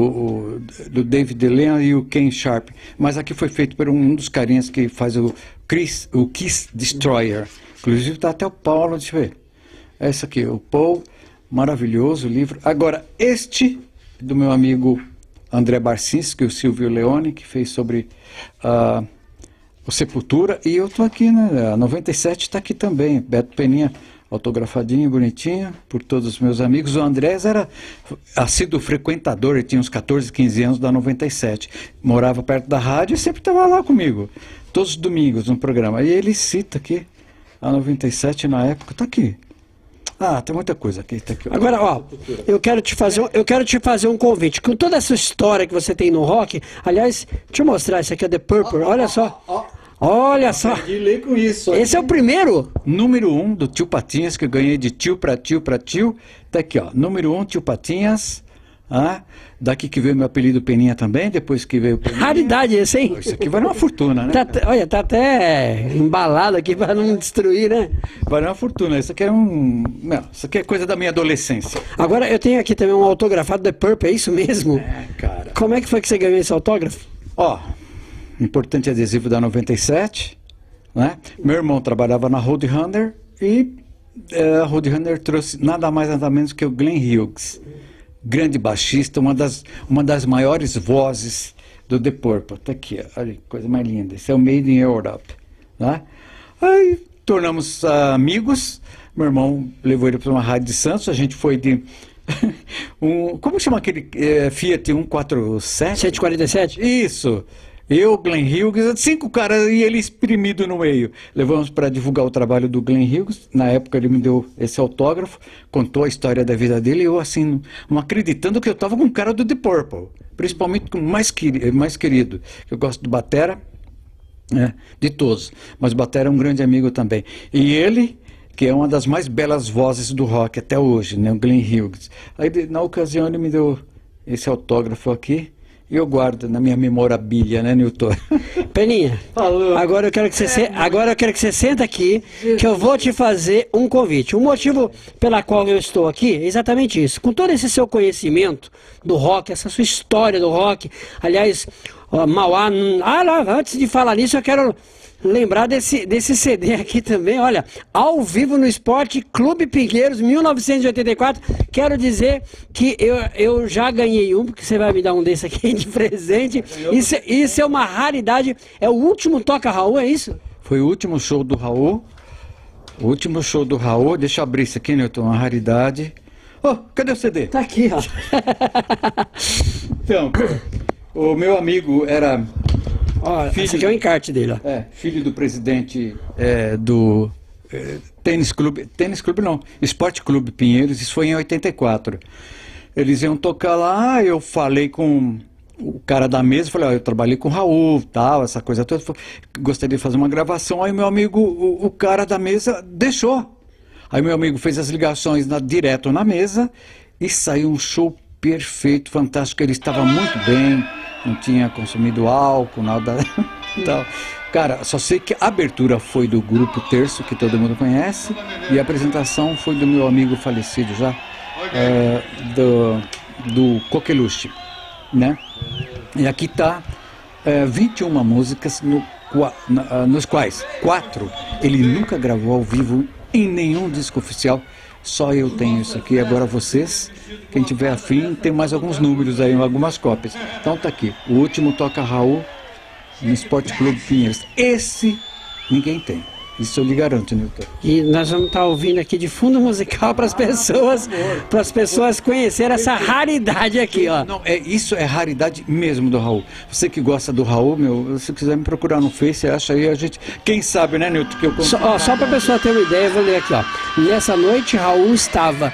Do David Leon e o Ken Sharp, mas aqui foi feito por um dos carinhas que faz o Kiss Destroyer, inclusive está até o Paulo, deixa eu ver, é esse aqui, o Paul, maravilhoso livro. Agora, este do meu amigo André Barcinski, o Silvio Leone, que fez sobre o Sepultura, e eu estou aqui, né, a 97 está aqui também, Beto Peninha, autografadinho, bonitinho, por todos os meus amigos. O Andrés era assíduo frequentador, ele tinha uns 14, 15 anos da 97. Morava perto da rádio e sempre estava lá comigo, todos os domingos no programa. E ele cita aqui, a 97 na época, está aqui. Tem muita coisa aqui. Tá aqui. Agora, ó, eu quero te fazer um convite. Com toda essa história que você tem no rock, aliás, deixa eu mostrar, isso aqui é The Purple, olha só. Olha só, com isso, esse é o primeiro? Número 1 do Tio Patinhas, que eu ganhei de tio para tio para tio. Tá aqui, ó, número 1, Tio Patinhas, Daqui que veio meu apelido Peninha também, depois que veio Peninha. Raridade esse, hein? Isso aqui vale uma fortuna, né? Olha, tá até embalado aqui para não destruir, né? Vale uma fortuna. Isso aqui é isso aqui é coisa da minha adolescência. Agora, eu tenho aqui também um autografado The Purple, é isso mesmo? É, cara. Como é que foi que você ganhou esse autógrafo? Ó, importante adesivo da 97, né? Meu irmão trabalhava na Roadrunner e a Roadrunner trouxe nada mais nada menos que o Glenn Hughes, grande baixista, uma das maiores vozes do The Purple. Tá aqui, ó, olha que coisa mais linda. Esse é o Made in Europe, né? Aí tornamos amigos. Meu irmão levou ele para uma rádio de Santos. A gente foi de como chama aquele Fiat 147? 147? Isso. Eu, Glenn Hughes, 5 caras e ele espremido no meio. Levamos para divulgar o trabalho do Glenn Hughes. Na época ele me deu esse autógrafo, contou a história da vida dele e eu assim, não acreditando que eu estava com um cara do The Purple. Principalmente com o mais querido. Eu gosto do batera, de todos. Mas o batera é um grande amigo também. E ele, que é uma das mais belas vozes do rock até hoje, né? O Glenn Hughes. Aí na ocasião ele me deu esse autógrafo aqui. E eu guardo na minha memorabilia, né, Newton? Peninha, falou. Agora eu quero que você senta aqui, que eu vou te fazer um convite. O motivo pela qual eu estou aqui é exatamente isso. Com todo esse seu conhecimento do rock, essa sua história do rock, aliás, Mauá, antes de falar nisso, eu quero lembrar desse CD aqui também, olha, ao vivo no Esporte Clube Pinheiros, 1984. Quero dizer que eu já ganhei um, porque você vai me dar um desse aqui de presente. Isso é uma raridade. É o último Toca Raul, é isso? Foi o último show do Raul. O último show do Raul. Deixa eu abrir isso aqui, Newton, uma raridade. Oh, cadê o CD? Tá aqui, ó. Então, o meu amigo era... Esse aqui é o encarte dele, ó. Filho do presidente do Tênis Clube não, Esporte Clube Pinheiros. Isso foi em 84. Eles iam tocar lá, eu falei com o cara da mesa, falei, eu trabalhei com o Raul, tal, essa coisa toda, gostaria de fazer uma gravação. Aí meu amigo, o cara da mesa deixou. Aí meu amigo fez as ligações direto na mesa e saiu um show perfeito, fantástico. Ele estava muito bem, não tinha consumido álcool, nada tal. Cara, só sei que a abertura foi do Grupo Terço, que todo mundo conhece, e a apresentação foi do meu amigo falecido já, do Coqueluche, né? E aqui está 21 músicas, nos quais 4 ele nunca gravou ao vivo em nenhum disco oficial. Só eu tenho isso aqui. Agora vocês, quem tiver afim, tem mais alguns números aí, algumas cópias. Então tá aqui, o último Toca Raul no Esporte Clube Pinheiros. Esse ninguém tem. Isso eu lhe garanto, Newton. E nós vamos estar ouvindo aqui de fundo musical para as pessoas conhecerem essa raridade aqui, ó. Não, isso é raridade mesmo do Raul. Você que gosta do Raul, se quiser me procurar no Face, acha aí a gente. Quem sabe, né, Newton? Que eu só para a pessoa ter uma ideia, eu vou ler aqui, ó. Nessa noite, Raul estava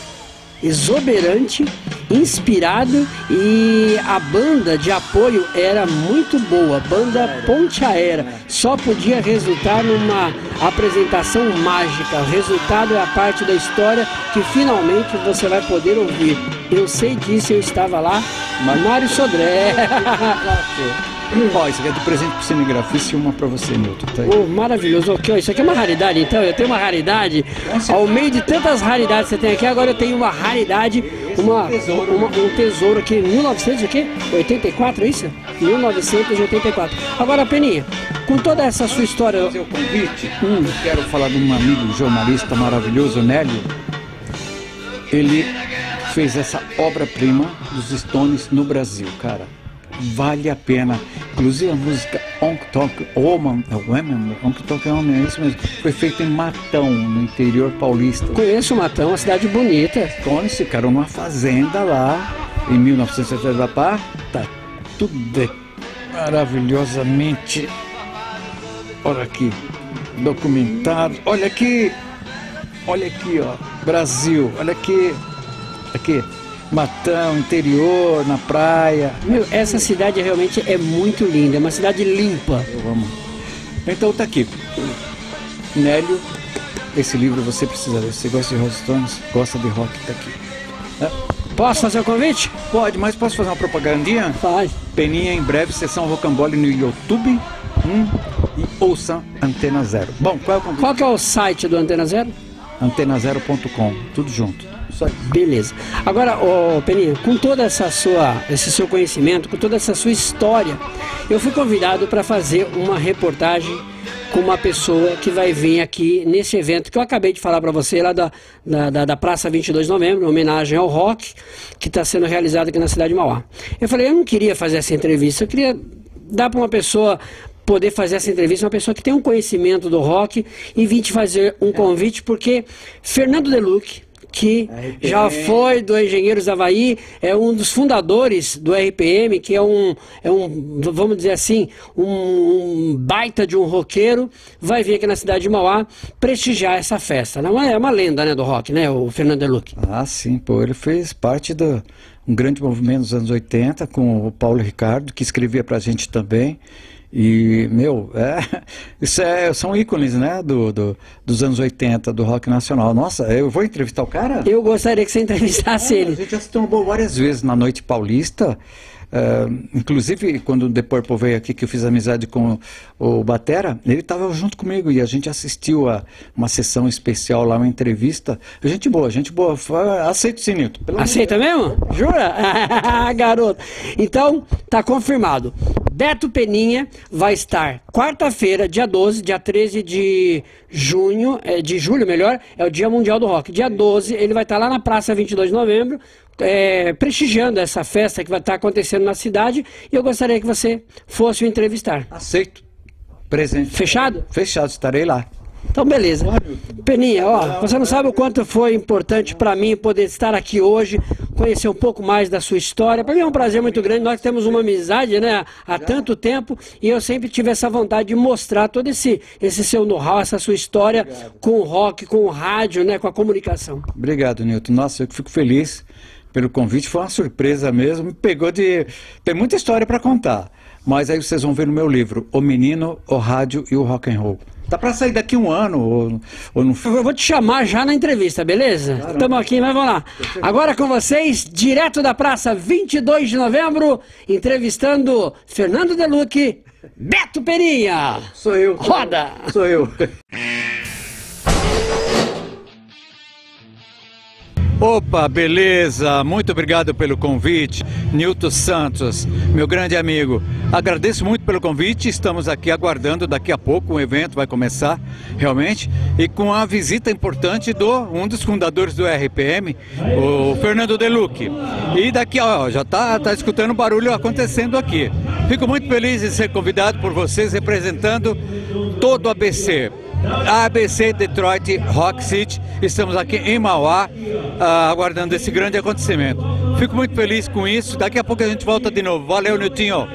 exuberante, inspirado, e a banda de apoio era muito boa, banda Ponte Aérea, só podia resultar numa apresentação mágica. O resultado é a parte da história que finalmente você vai poder ouvir. Eu sei disso, eu estava lá. Mário Sodré. Ó, isso aqui é de presente pro cinegrafista e uma pra você, Newton. Tá aí. Maravilhoso. Isso aqui é uma raridade, então. Eu tenho uma raridade. Ao meio de tantas raridades que você tem aqui, agora eu tenho uma raridade, um tesouro aqui, 1984, é isso? 1984. Agora, Peninha, com toda essa sua história... Fazer o convite, eu quero falar de um amigo jornalista maravilhoso, Nélio. Ele fez essa obra-prima dos Stones no Brasil, cara. Vale a pena. Inclusive a música Honky Tonk Woman, é isso mesmo. Foi feita em Matão, no interior paulista. Conheço Matão, uma cidade bonita. Stones ficaram numa fazenda lá em 1970. Tá tudo maravilhosamente. Olha aqui, documentado. Olha aqui, ó, Brasil. Olha aqui. Matão, interior, na praia. Meu, essa cidade realmente é muito linda, é uma cidade limpa. Eu amo. Então tá aqui. Nélio, esse livro você precisa ler. Você gosta de Rolling Stones, gosta de rock, tá aqui. Posso fazer o convite? Pode, mas posso fazer uma propagandinha? Faz. Peninha, em breve, sessão Rocambole no YouTube. E ouça Antena Zero. Bom, qual é o convite? Qual que é o site do Antena Zero? Antenazero.com, tudo junto. Só isso. Beleza. Agora, Peninha, com todo esse seu conhecimento, com toda essa sua história, eu fui convidado para fazer uma reportagem com uma pessoa que vai vir aqui nesse evento que eu acabei de falar para você, lá da Praça 22 de Novembro, em homenagem ao rock, que está sendo realizado aqui na cidade de Mauá. Eu falei, eu não queria fazer essa entrevista, eu queria dar para uma pessoa poder fazer essa entrevista, uma pessoa que tem um conhecimento do rock, e vim te fazer um convite, porque Fernando Deluc, que já foi do Engenheiros do Havaí, é um dos fundadores do RPM, que é um vamos dizer assim, um baita de um roqueiro, vai vir aqui na cidade de Mauá prestigiar essa festa. É uma lenda, né, do rock, né, o Fernando Deluc. Ah, sim, pô, ele fez parte de um grande movimento dos anos 80, com o Paulo Ricardo, que escrevia pra gente também. E, meu, são ícones, né, dos anos 80, do rock nacional. Nossa, eu vou entrevistar o cara? Eu gostaria que você entrevistasse ele. A gente já se trombou várias vezes na Noite Paulista. Inclusive, quando o The Purple veio aqui, que eu fiz amizade com o Batera, ele estava junto comigo e a gente assistiu a uma sessão especial lá, uma entrevista. Gente boa. Aceito sim, Nilton. Aceita mesmo? Jura? Garoto. Então, tá confirmado. Beto Peninha vai estar quarta-feira, dia 12, dia 13 de julho, é o Dia Mundial do Rock. Dia 12, ele vai estar lá na Praça 22 de Novembro, prestigiando essa festa que vai estar acontecendo na cidade, e eu gostaria que você fosse o entrevistar. Aceito. Presente. Fechado? Fechado, estarei lá. Então, beleza. Peninha, você não sabe o quanto foi importante para mim poder estar aqui hoje, conhecer um pouco mais da sua história. Para mim é um prazer muito grande, nós temos uma amizade, né, há tanto tempo, e eu sempre tive essa vontade de mostrar todo esse seu know-how, essa sua história com o rock, com o rádio, né, com a comunicação. Obrigado, Nilton. Nossa, eu fico feliz pelo convite, foi uma surpresa mesmo, me pegou de... Tem muita história para contar, mas aí vocês vão ver no meu livro, O Menino, o Rádio e o Rock and Roll. Tá para sair daqui um ano ou não? Eu vou te chamar já na entrevista, beleza? Estamos aqui, mas vamos lá. Agora com vocês, direto da Praça 22 de Novembro, entrevistando Fernando Deluc, Beto Peninha. Sou eu. Roda! Sou eu. Opa, beleza, muito obrigado pelo convite, Nilton Santos, meu grande amigo, agradeço muito pelo convite, estamos aqui aguardando, daqui a pouco o evento vai começar, realmente, e com a visita importante um dos fundadores do RPM, o Fernando Deluc, e daqui, ó, já tá escutando barulho acontecendo aqui, fico muito feliz de ser convidado por vocês, representando todo o ABC. A ABC Detroit Rock City, estamos aqui em Mauá, aguardando esse grande acontecimento. Fico muito feliz com isso, daqui a pouco a gente volta de novo. Valeu, Niltinho!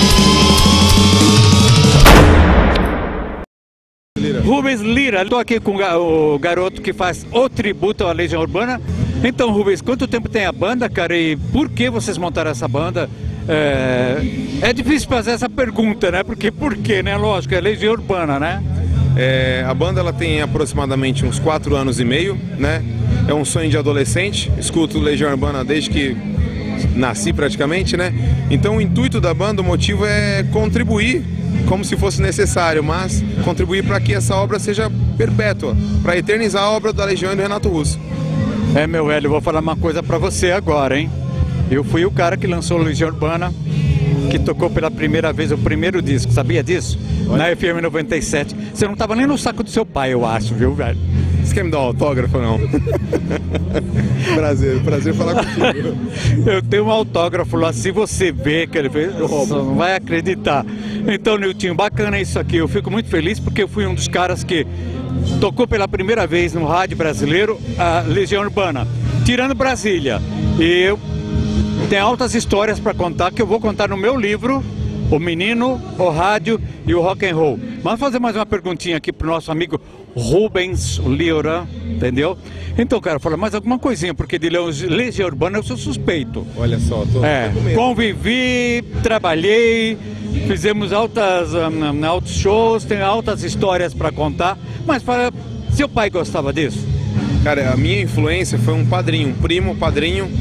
Rubens Lira, estou aqui com o garoto que faz o tributo à Legião Urbana. Então, Rubens, quanto tempo tem a banda, cara, e por que vocês montaram essa banda? É difícil fazer essa pergunta, né? Porque por quê, né? Lógico, é Legião Urbana, né? A banda ela tem aproximadamente uns 4 anos e meio, né? É um sonho de adolescente, escuto Legião Urbana desde que nasci praticamente, né? Então o intuito da banda, o motivo é contribuir como se fosse necessário, mas contribuir para que essa obra seja perpétua, para eternizar a obra da Legião e do Renato Russo. Meu velho, eu vou falar uma coisa para você agora, hein? Eu fui o cara que lançou a Legião Urbana, que tocou pela primeira vez o primeiro disco, sabia disso? Na FM 97. Você não estava nem no saco do seu pai, eu acho, viu, velho? Você quer me dar um autógrafo ou não? prazer falar contigo. Eu tenho um autógrafo lá, se você ver que ele fez, você não vai acreditar. Então, Niltinho, bacana isso aqui. Eu fico muito feliz porque eu fui um dos caras que tocou pela primeira vez no rádio brasileiro a Legião Urbana, tirando Brasília. E eu tenho altas histórias para contar que eu vou contar no meu livro, O Menino, o Rádio e o Rock and Roll. Mas vou fazer mais uma perguntinha aqui pro nosso amigo Rubens Lira, entendeu? Então, cara, fala mais alguma coisinha, porque de Legião Urbana eu sou suspeito. Olha só, tô com medo. Convivi, trabalhei, fizemos altos shows, tem altas histórias para contar, mas fala, seu pai gostava disso? Cara, a minha influência foi um padrinho, um primo, padrinho,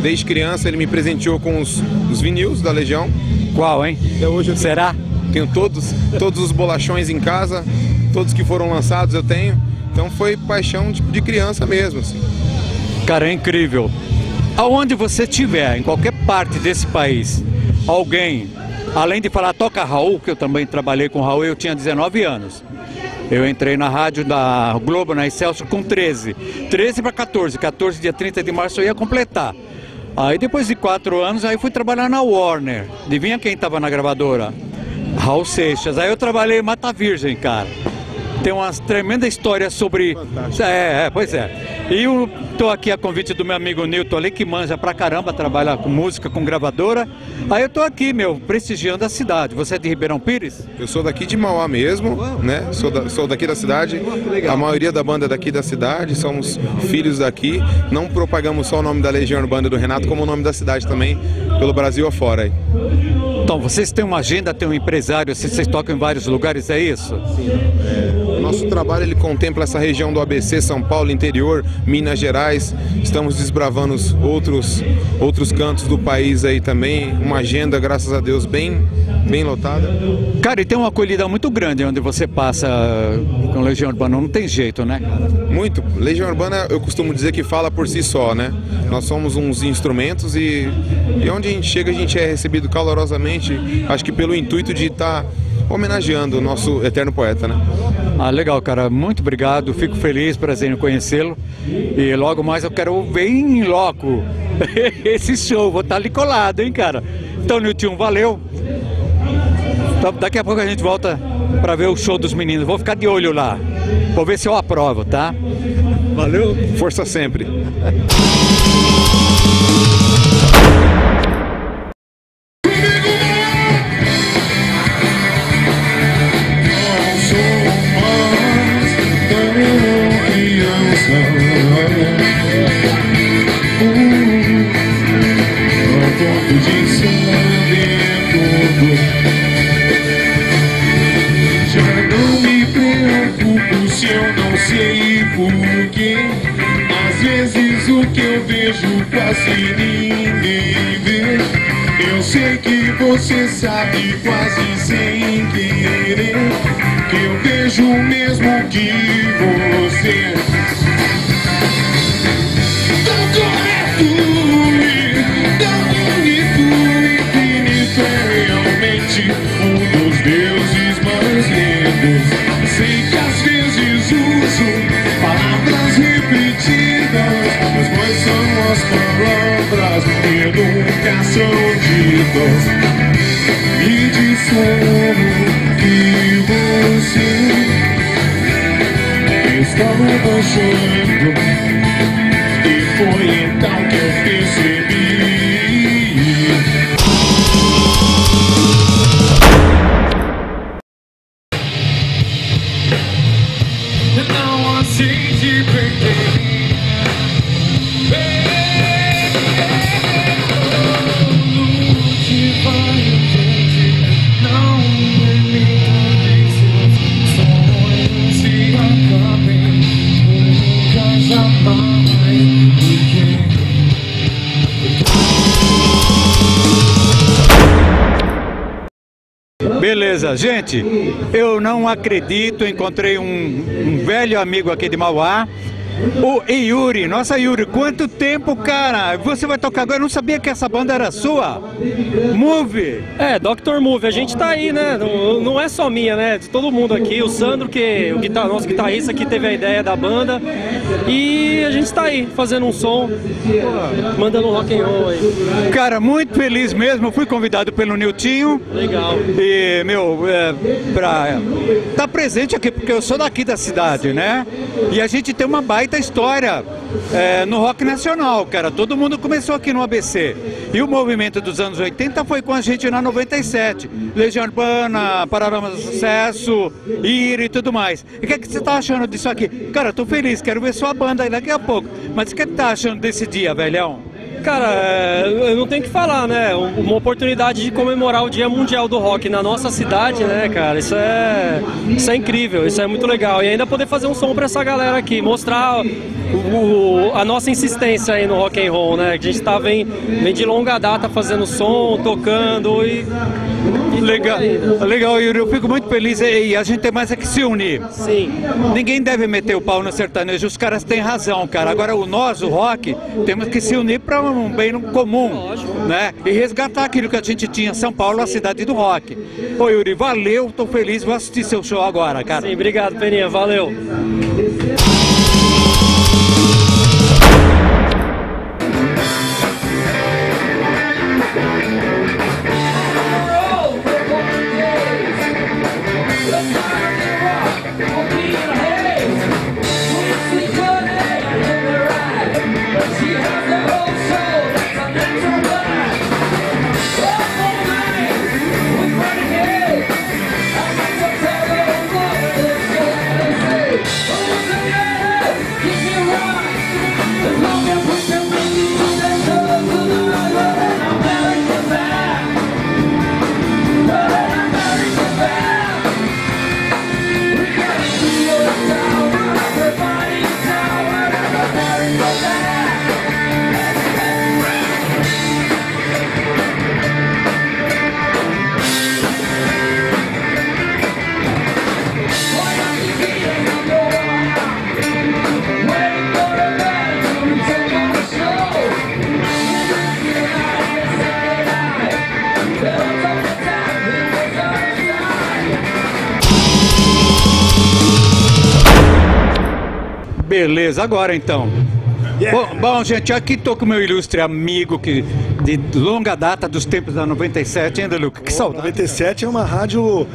Desde criança ele me presenteou com os vinis da Legião. Qual, hein? Até hoje eu Será? tenho todos os bolachões em casa, todos que foram lançados eu tenho. Então foi paixão de criança mesmo, assim. Cara, é incrível. Aonde você estiver, em qualquer parte desse país, alguém, além de falar toca Raul, que eu também trabalhei com Raul, eu tinha 19 anos. Eu entrei na rádio da Globo, na Excelsior, com 13 para 14, dia 30 de março eu ia completar. Aí depois de 4 anos, aí fui trabalhar na Warner. Adivinha quem estava na gravadora? Raul Seixas. Aí eu trabalhei em Mata Virgem, cara. Tem uma tremenda história sobre... Pois é. E eu tô aqui a convite do meu amigo Nilton ali, que manja pra caramba, trabalha com música, com gravadora. Aí eu tô aqui, prestigiando a cidade. Você é de Ribeirão Pires? Eu sou daqui de Mauá mesmo, né? Sou daqui da cidade. A maioria da banda é daqui da cidade, somos filhos daqui. Não propagamos só o nome da Legião Urbana do Renato, como o nome da cidade também, pelo Brasil afora aí. Então, vocês têm uma agenda, têm um empresário, vocês tocam em vários lugares, é isso? Sim. O nosso trabalho ele contempla essa região do ABC, São Paulo, interior, Minas Gerais. Estamos desbravando outros cantos do país aí também. Uma agenda, graças a Deus, bem lotada. Cara, e tem uma acolhida muito grande onde você passa com Legião Urbana, não tem jeito, né, cara? Muito. Legião Urbana, eu costumo dizer que fala por si só, né? Nós somos uns instrumentos e onde a gente chega, a gente é recebido calorosamente, acho que pelo intuito de estar homenageando o nosso eterno poeta, né? Ah, legal, cara. Muito obrigado. Fico feliz, prazer em conhecê-lo. E logo mais eu quero ver em loco esse show. Vou estar ali colado, hein, cara? Então, Nilton, valeu. Então, daqui a pouco a gente volta para ver o show dos meninos. Vou ficar de olho lá. Vou ver se eu aprovo, tá? Valeu. Força sempre. Quase ninguém vê. Eu sei que você sabe quase sem querer que eu vejo o mesmo que você. Tão correto e tão bonito, infinito é realmente um dos deuses mais lindos. Sei que às vezes uso palavras repetidas, mas quais são as palavras que nunca são ditas? Me disseram que você estava dançando, e foi então que eu percebi. Não aceite perder. Beleza, gente, eu não acredito, encontrei um velho amigo aqui de Mauá, o Yuri. Nossa, Yuri, quanto tempo, cara? Você vai tocar agora? Eu não sabia que essa banda era sua. Move. É, Dr. Move, a gente tá aí, né? Não é só minha, né? De todo mundo aqui. O Sandro, nosso guitarrista, que teve a ideia da banda. E a gente tá aí, fazendo um som, mandando rock and roll aí. Cara, muito feliz mesmo. Eu fui convidado pelo Niltinho. Legal. E, pra estar presente aqui, porque eu sou daqui da cidade, né? E a gente tem uma baita história no rock nacional, cara. Todo mundo começou aqui no ABC. E o movimento dos anos 80 foi com a gente na 97. Legião Urbana, Paralamas do Sucesso, Ira e tudo mais. E o que é que você tá achando disso aqui? Cara, eu tô feliz, quero ver sua banda aí daqui a pouco. Mas o que é que tá achando desse dia, velhão? Cara, eu não tenho o que falar, né? Uma oportunidade de comemorar o Dia Mundial do Rock na nossa cidade, né, cara? Isso é incrível, isso é muito legal. E ainda poder fazer um som pra essa galera aqui, mostrar a nossa insistência aí no rock and roll, né? Que a gente vem de longa data fazendo som, tocando e legal, legal, Yuri, eu fico muito feliz e a gente tem mais é que se unir. Sim. Ninguém deve meter o pau no sertanejo, os caras têm razão, cara. Agora nós, o rock, temos que se unir para um bem comum, né? E resgatar aquilo que a gente tinha em São Paulo, a cidade do rock. Ô Yuri, valeu, tô feliz, vou assistir seu show agora, cara. Sim, obrigado, Peninha, valeu. Beleza, agora então. Bom, gente, aqui tô com o meu ilustre amigo que de longa data dos tempos da 97, ainda, Luca? Que saudade. 97 é uma rádio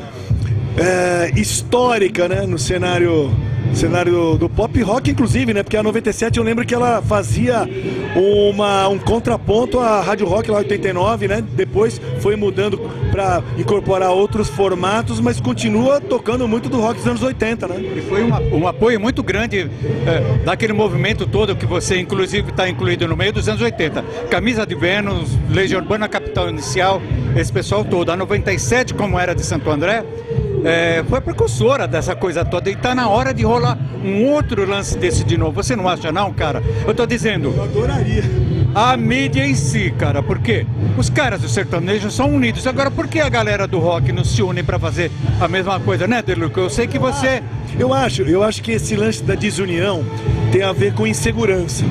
histórica, né, no cenário do pop rock, inclusive, né, porque a 97 eu lembro que ela fazia um contraponto à Rádio Rock lá 89, né, depois foi mudando para incorporar outros formatos, mas continua tocando muito do rock dos anos 80, né. E foi um apoio muito grande daquele movimento todo que você, inclusive, está incluído no meio dos anos 80. Camisa de Vênus, Legião Urbana, Capital Inicial, esse pessoal todo. A 97, como era de Santo André, foi a precursora dessa coisa toda e tá na hora de rolar um outro lance desse de novo. Você não acha não, cara? Eu tô dizendo... Eu adoraria. A mídia em si, cara, porque os caras do sertanejo são unidos. Agora, por que a galera do rock não se une pra fazer a mesma coisa, né, Deluca? Eu sei que você... Eu acho que esse lance da desunião tem a ver com insegurança.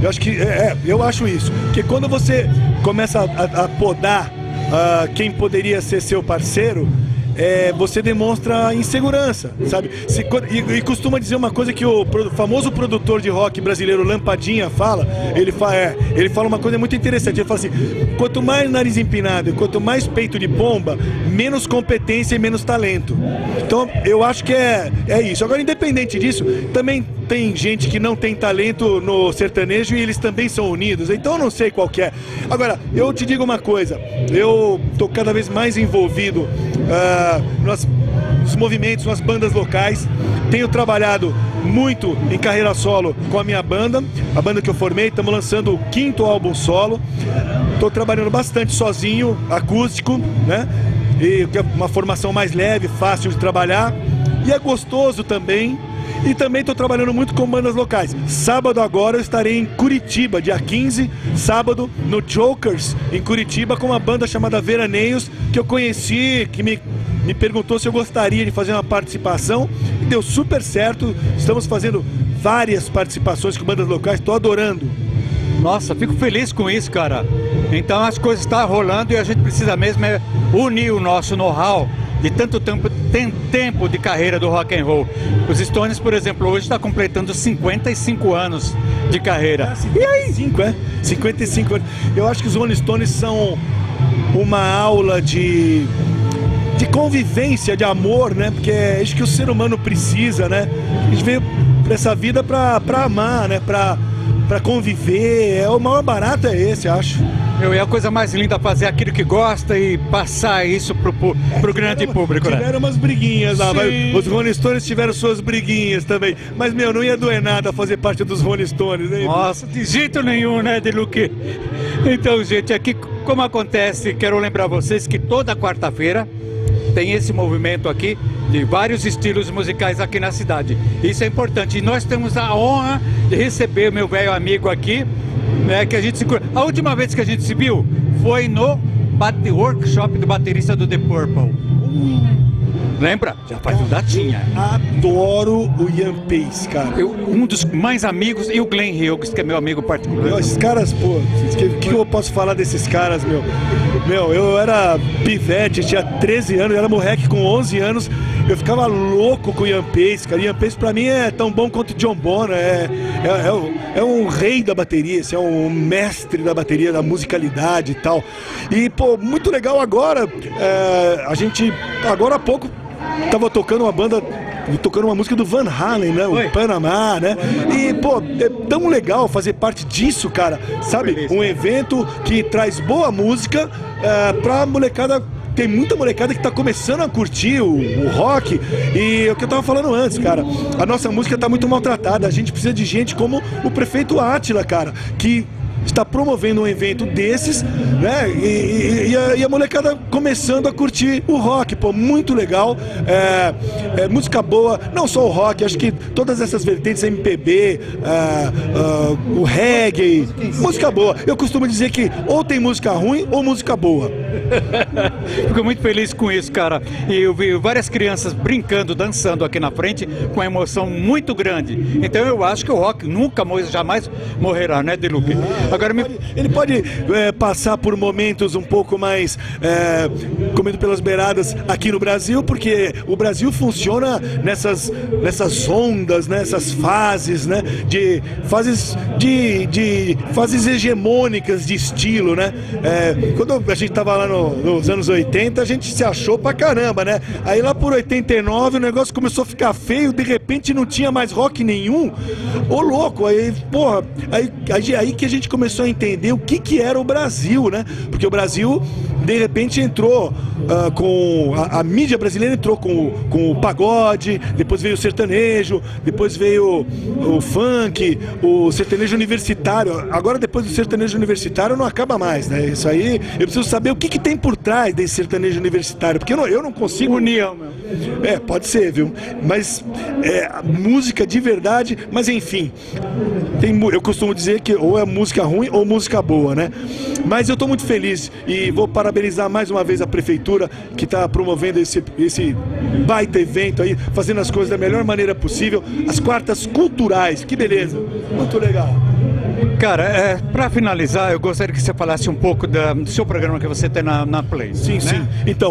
Eu acho isso. Porque quando você começa a podar quem poderia ser seu parceiro, você demonstra insegurança, sabe? E costuma dizer uma coisa que o famoso produtor de rock brasileiro Lampadinha fala, ele fala uma coisa muito interessante, ele fala assim, quanto mais nariz empinado e quanto mais peito de pomba, menos competência e menos talento. Então eu acho que é isso. Agora, independente disso, também tem gente que não tem talento no sertanejo e eles também são unidos, então eu não sei qual que é. Agora, eu te digo uma coisa, eu tô cada vez mais envolvido nos movimentos, nas bandas locais. Tenho trabalhado muito em carreira solo com a minha banda, a banda que eu formei. Estamos lançando o 5º álbum solo. Estou trabalhando bastante sozinho, acústico, né? E que é uma formação mais leve, fácil de trabalhar. E é gostoso também. E também estou trabalhando muito com bandas locais. Sábado agora eu estarei em Curitiba, dia 15, sábado, no Jokers, em Curitiba, com uma banda chamada Veraneios, que eu conheci, que me perguntou se eu gostaria de fazer uma participação, e deu super certo. Estamos fazendo várias participações com bandas locais, estou adorando. Nossa, fico feliz com isso, cara. Então as coisas estão rolando e a gente precisa mesmo unir o nosso know-how de tanto tempo de carreira do rock and roll. Os Stones, por exemplo, hoje está completando 55 anos de carreira. 55 anos. Eu acho que os Rolling Stones são uma aula de convivência, de amor, né? Porque é isso que o ser humano precisa, né? A gente veio pra essa vida pra amar, né? Pra conviver. O maior barato é esse, acho. É a coisa mais linda fazer aquilo que gosta e passar isso pro grande público, né? Tiveram umas briguinhas lá, mas os Rolling Stones tiveram suas briguinhas também. Mas, não ia doer nada fazer parte dos Rolling Stones, né? Nossa, de jeito nenhum, né, Deluque? Então, gente, aqui como acontece, quero lembrar vocês que toda quarta-feira tem esse movimento aqui de vários estilos musicais aqui na cidade. Isso é importante. E nós temos a honra de receber meu velho amigo aqui, né, que a gente se... A última vez que a gente se viu foi no workshop do baterista do The Purple. Lembra? Já faz um datinha. Adoro o Ian Pace, cara. Um dos mais amigos, e o Glenn Hughes, que é meu amigo particular. Esses caras, pô, o que eu posso falar desses caras, meu? Meu, eu era pivete, tinha 13 anos, eu era moleque com 11 anos, eu ficava louco com o Ian Pace, cara. Ian Pace pra mim é tão bom quanto o John Bonham, é um rei da bateria, é um mestre da bateria, da musicalidade e tal. E, pô, muito legal agora, a gente, agora há pouco, tava tocando uma música do Van Halen, né? O Panamá, né? E, pô, é tão legal fazer parte disso, cara. Sabe? Um evento que traz boa música pra molecada. Tem muita molecada que tá começando a curtir o rock. E é o que eu tava falando antes, cara. A nossa música tá muito maltratada. A gente precisa de gente como o prefeito Átila, cara, que está promovendo um evento desses, né? E a molecada começando a curtir o rock, pô, muito legal. Música boa, não só o rock, acho que todas essas vertentes, MPB, o reggae, música boa. Eu costumo dizer que ou tem música ruim ou música boa. Fico muito feliz com isso, cara. E eu vi várias crianças brincando, dançando aqui na frente, com uma emoção muito grande. Então eu acho que o rock nunca, jamais morrerá, né, Deluque? Agora ele pode passar por momentos um pouco mais comendo pelas beiradas aqui no Brasil, porque o Brasil funciona nessas ondas, nessas fases, né? Fases hegemônicas de estilo, né? Quando a gente tava lá nos anos 80, a gente se achou pra caramba, né? Aí lá por 89 o negócio começou a ficar feio, de repente não tinha mais rock nenhum. Ô louco, aí, porra, aí que a gente começou a entender o que era o Brasil, né? Porque o Brasil, de repente, entrou com... A mídia brasileira entrou com o pagode, depois veio o sertanejo, depois veio o funk, o sertanejo universitário. Agora, depois do sertanejo universitário, não acaba mais, né? Isso aí, eu preciso saber o que tem por trás desse sertanejo universitário, porque eu não consigo... União, meu. Pode ser, viu? Mas música de verdade, mas enfim, eu costumo dizer que ou é música ruim ou música boa, né? Mas eu tô muito feliz e vou parabenizar mais uma vez a prefeitura que está promovendo esse baita evento aí, fazendo as coisas da melhor maneira possível, as quartas culturais, que beleza, muito legal. Cara, para finalizar, eu gostaria que você falasse um pouco do seu programa que você tem na Play. Sim, né? sim. Então,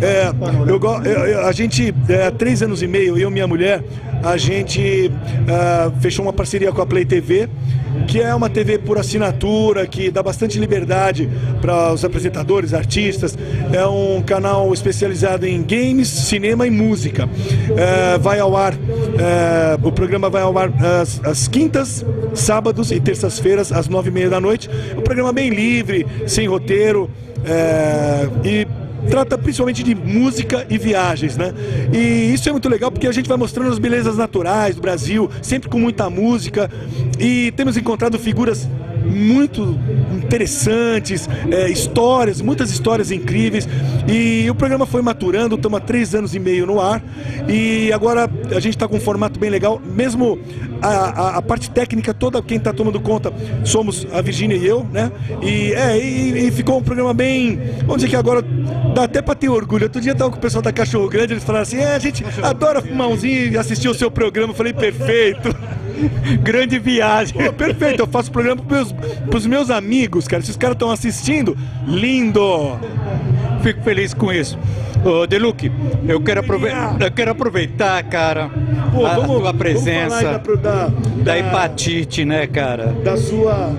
a gente, há 3 anos e meio, eu e minha mulher, a gente fechou uma parceria com a Play TV, que é uma TV por assinatura, que dá bastante liberdade para os apresentadores, artistas. É um canal especializado em games, cinema e música. Vai ao ar, o programa vai ao ar às quintas, sábados e terças-feiras, às 9h30 da noite. É um programa bem livre, sem roteiro, e trata principalmente de música e viagens, né? E isso é muito legal porque a gente vai mostrando as belezas naturais do Brasil, sempre com muita música, e temos encontrado figuras muito interessantes, muitas histórias incríveis, e o programa foi maturando, estamos há 3 anos e meio no ar, e agora a gente está com um formato bem legal, mesmo a parte técnica toda, quem está tomando conta somos a Virgínia e eu, né? E ficou um programa bem, vamos dizer que agora dá até para ter orgulho. Outro dia estava com o pessoal da Cachorro Grande, eles falaram assim, a gente adora fumar umzinho e assistir o seu programa. Eu falei, perfeito. Grande viagem. Pô, perfeito, eu faço programa pros meus amigos, cara. Se os caras estão assistindo, lindo. Fico feliz com isso. Ô, Deluque, eu quero aproveitar, cara, a tua presença da hepatite, né, cara? Da sua...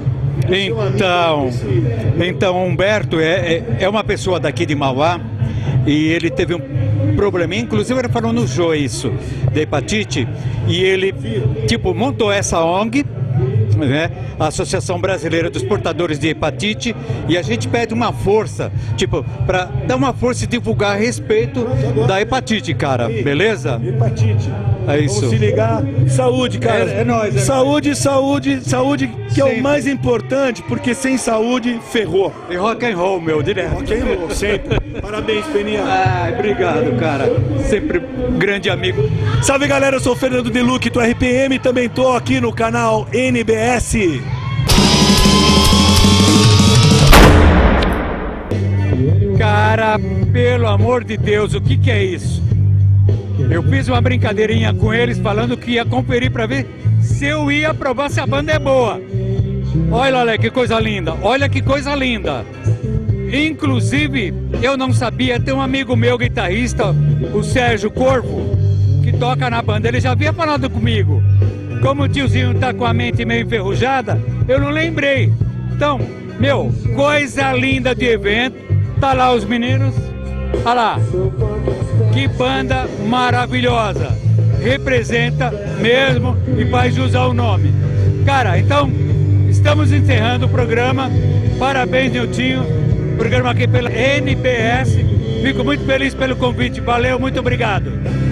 Então, Humberto é uma pessoa daqui de Mauá e ele teve um problema, inclusive ele falou no Jô isso, da hepatite, e ele, montou essa ONG, né, a Associação Brasileira dos Portadores de Hepatite, e a gente pede uma força, para dar uma força e divulgar a respeito da hepatite, cara, beleza? Hepatite. É isso. Vamos se ligar. Saúde, cara. É nóis, saúde, saúde, que é o mais importante, porque sem saúde, ferrou. E rock and roll, meu, direto. Rock and roll, sempre. Parabéns, Peninha. Obrigado, cara. Sempre grande amigo. Salve, galera, eu sou o Fernando Deluque do RPM, também tô aqui no canal NBS. Cara, pelo amor de Deus, o que é isso? Eu fiz uma brincadeirinha com eles falando que ia conferir pra ver se eu ia provar se a banda é boa. Olha, olha que coisa linda, olha que coisa linda. Inclusive, eu não sabia, tem um amigo meu guitarrista, o Sérgio Corvo, que toca na banda, ele já havia falado comigo. Como o tiozinho tá com a mente meio enferrujada, eu não lembrei. Então, meu, coisa linda de evento, tá lá os meninos, olha lá. Que banda maravilhosa, representa mesmo e faz jus ao nome. Cara, então, estamos encerrando o programa, parabéns, Niltinho, programa aqui pela NBS, fico muito feliz pelo convite, valeu, muito obrigado.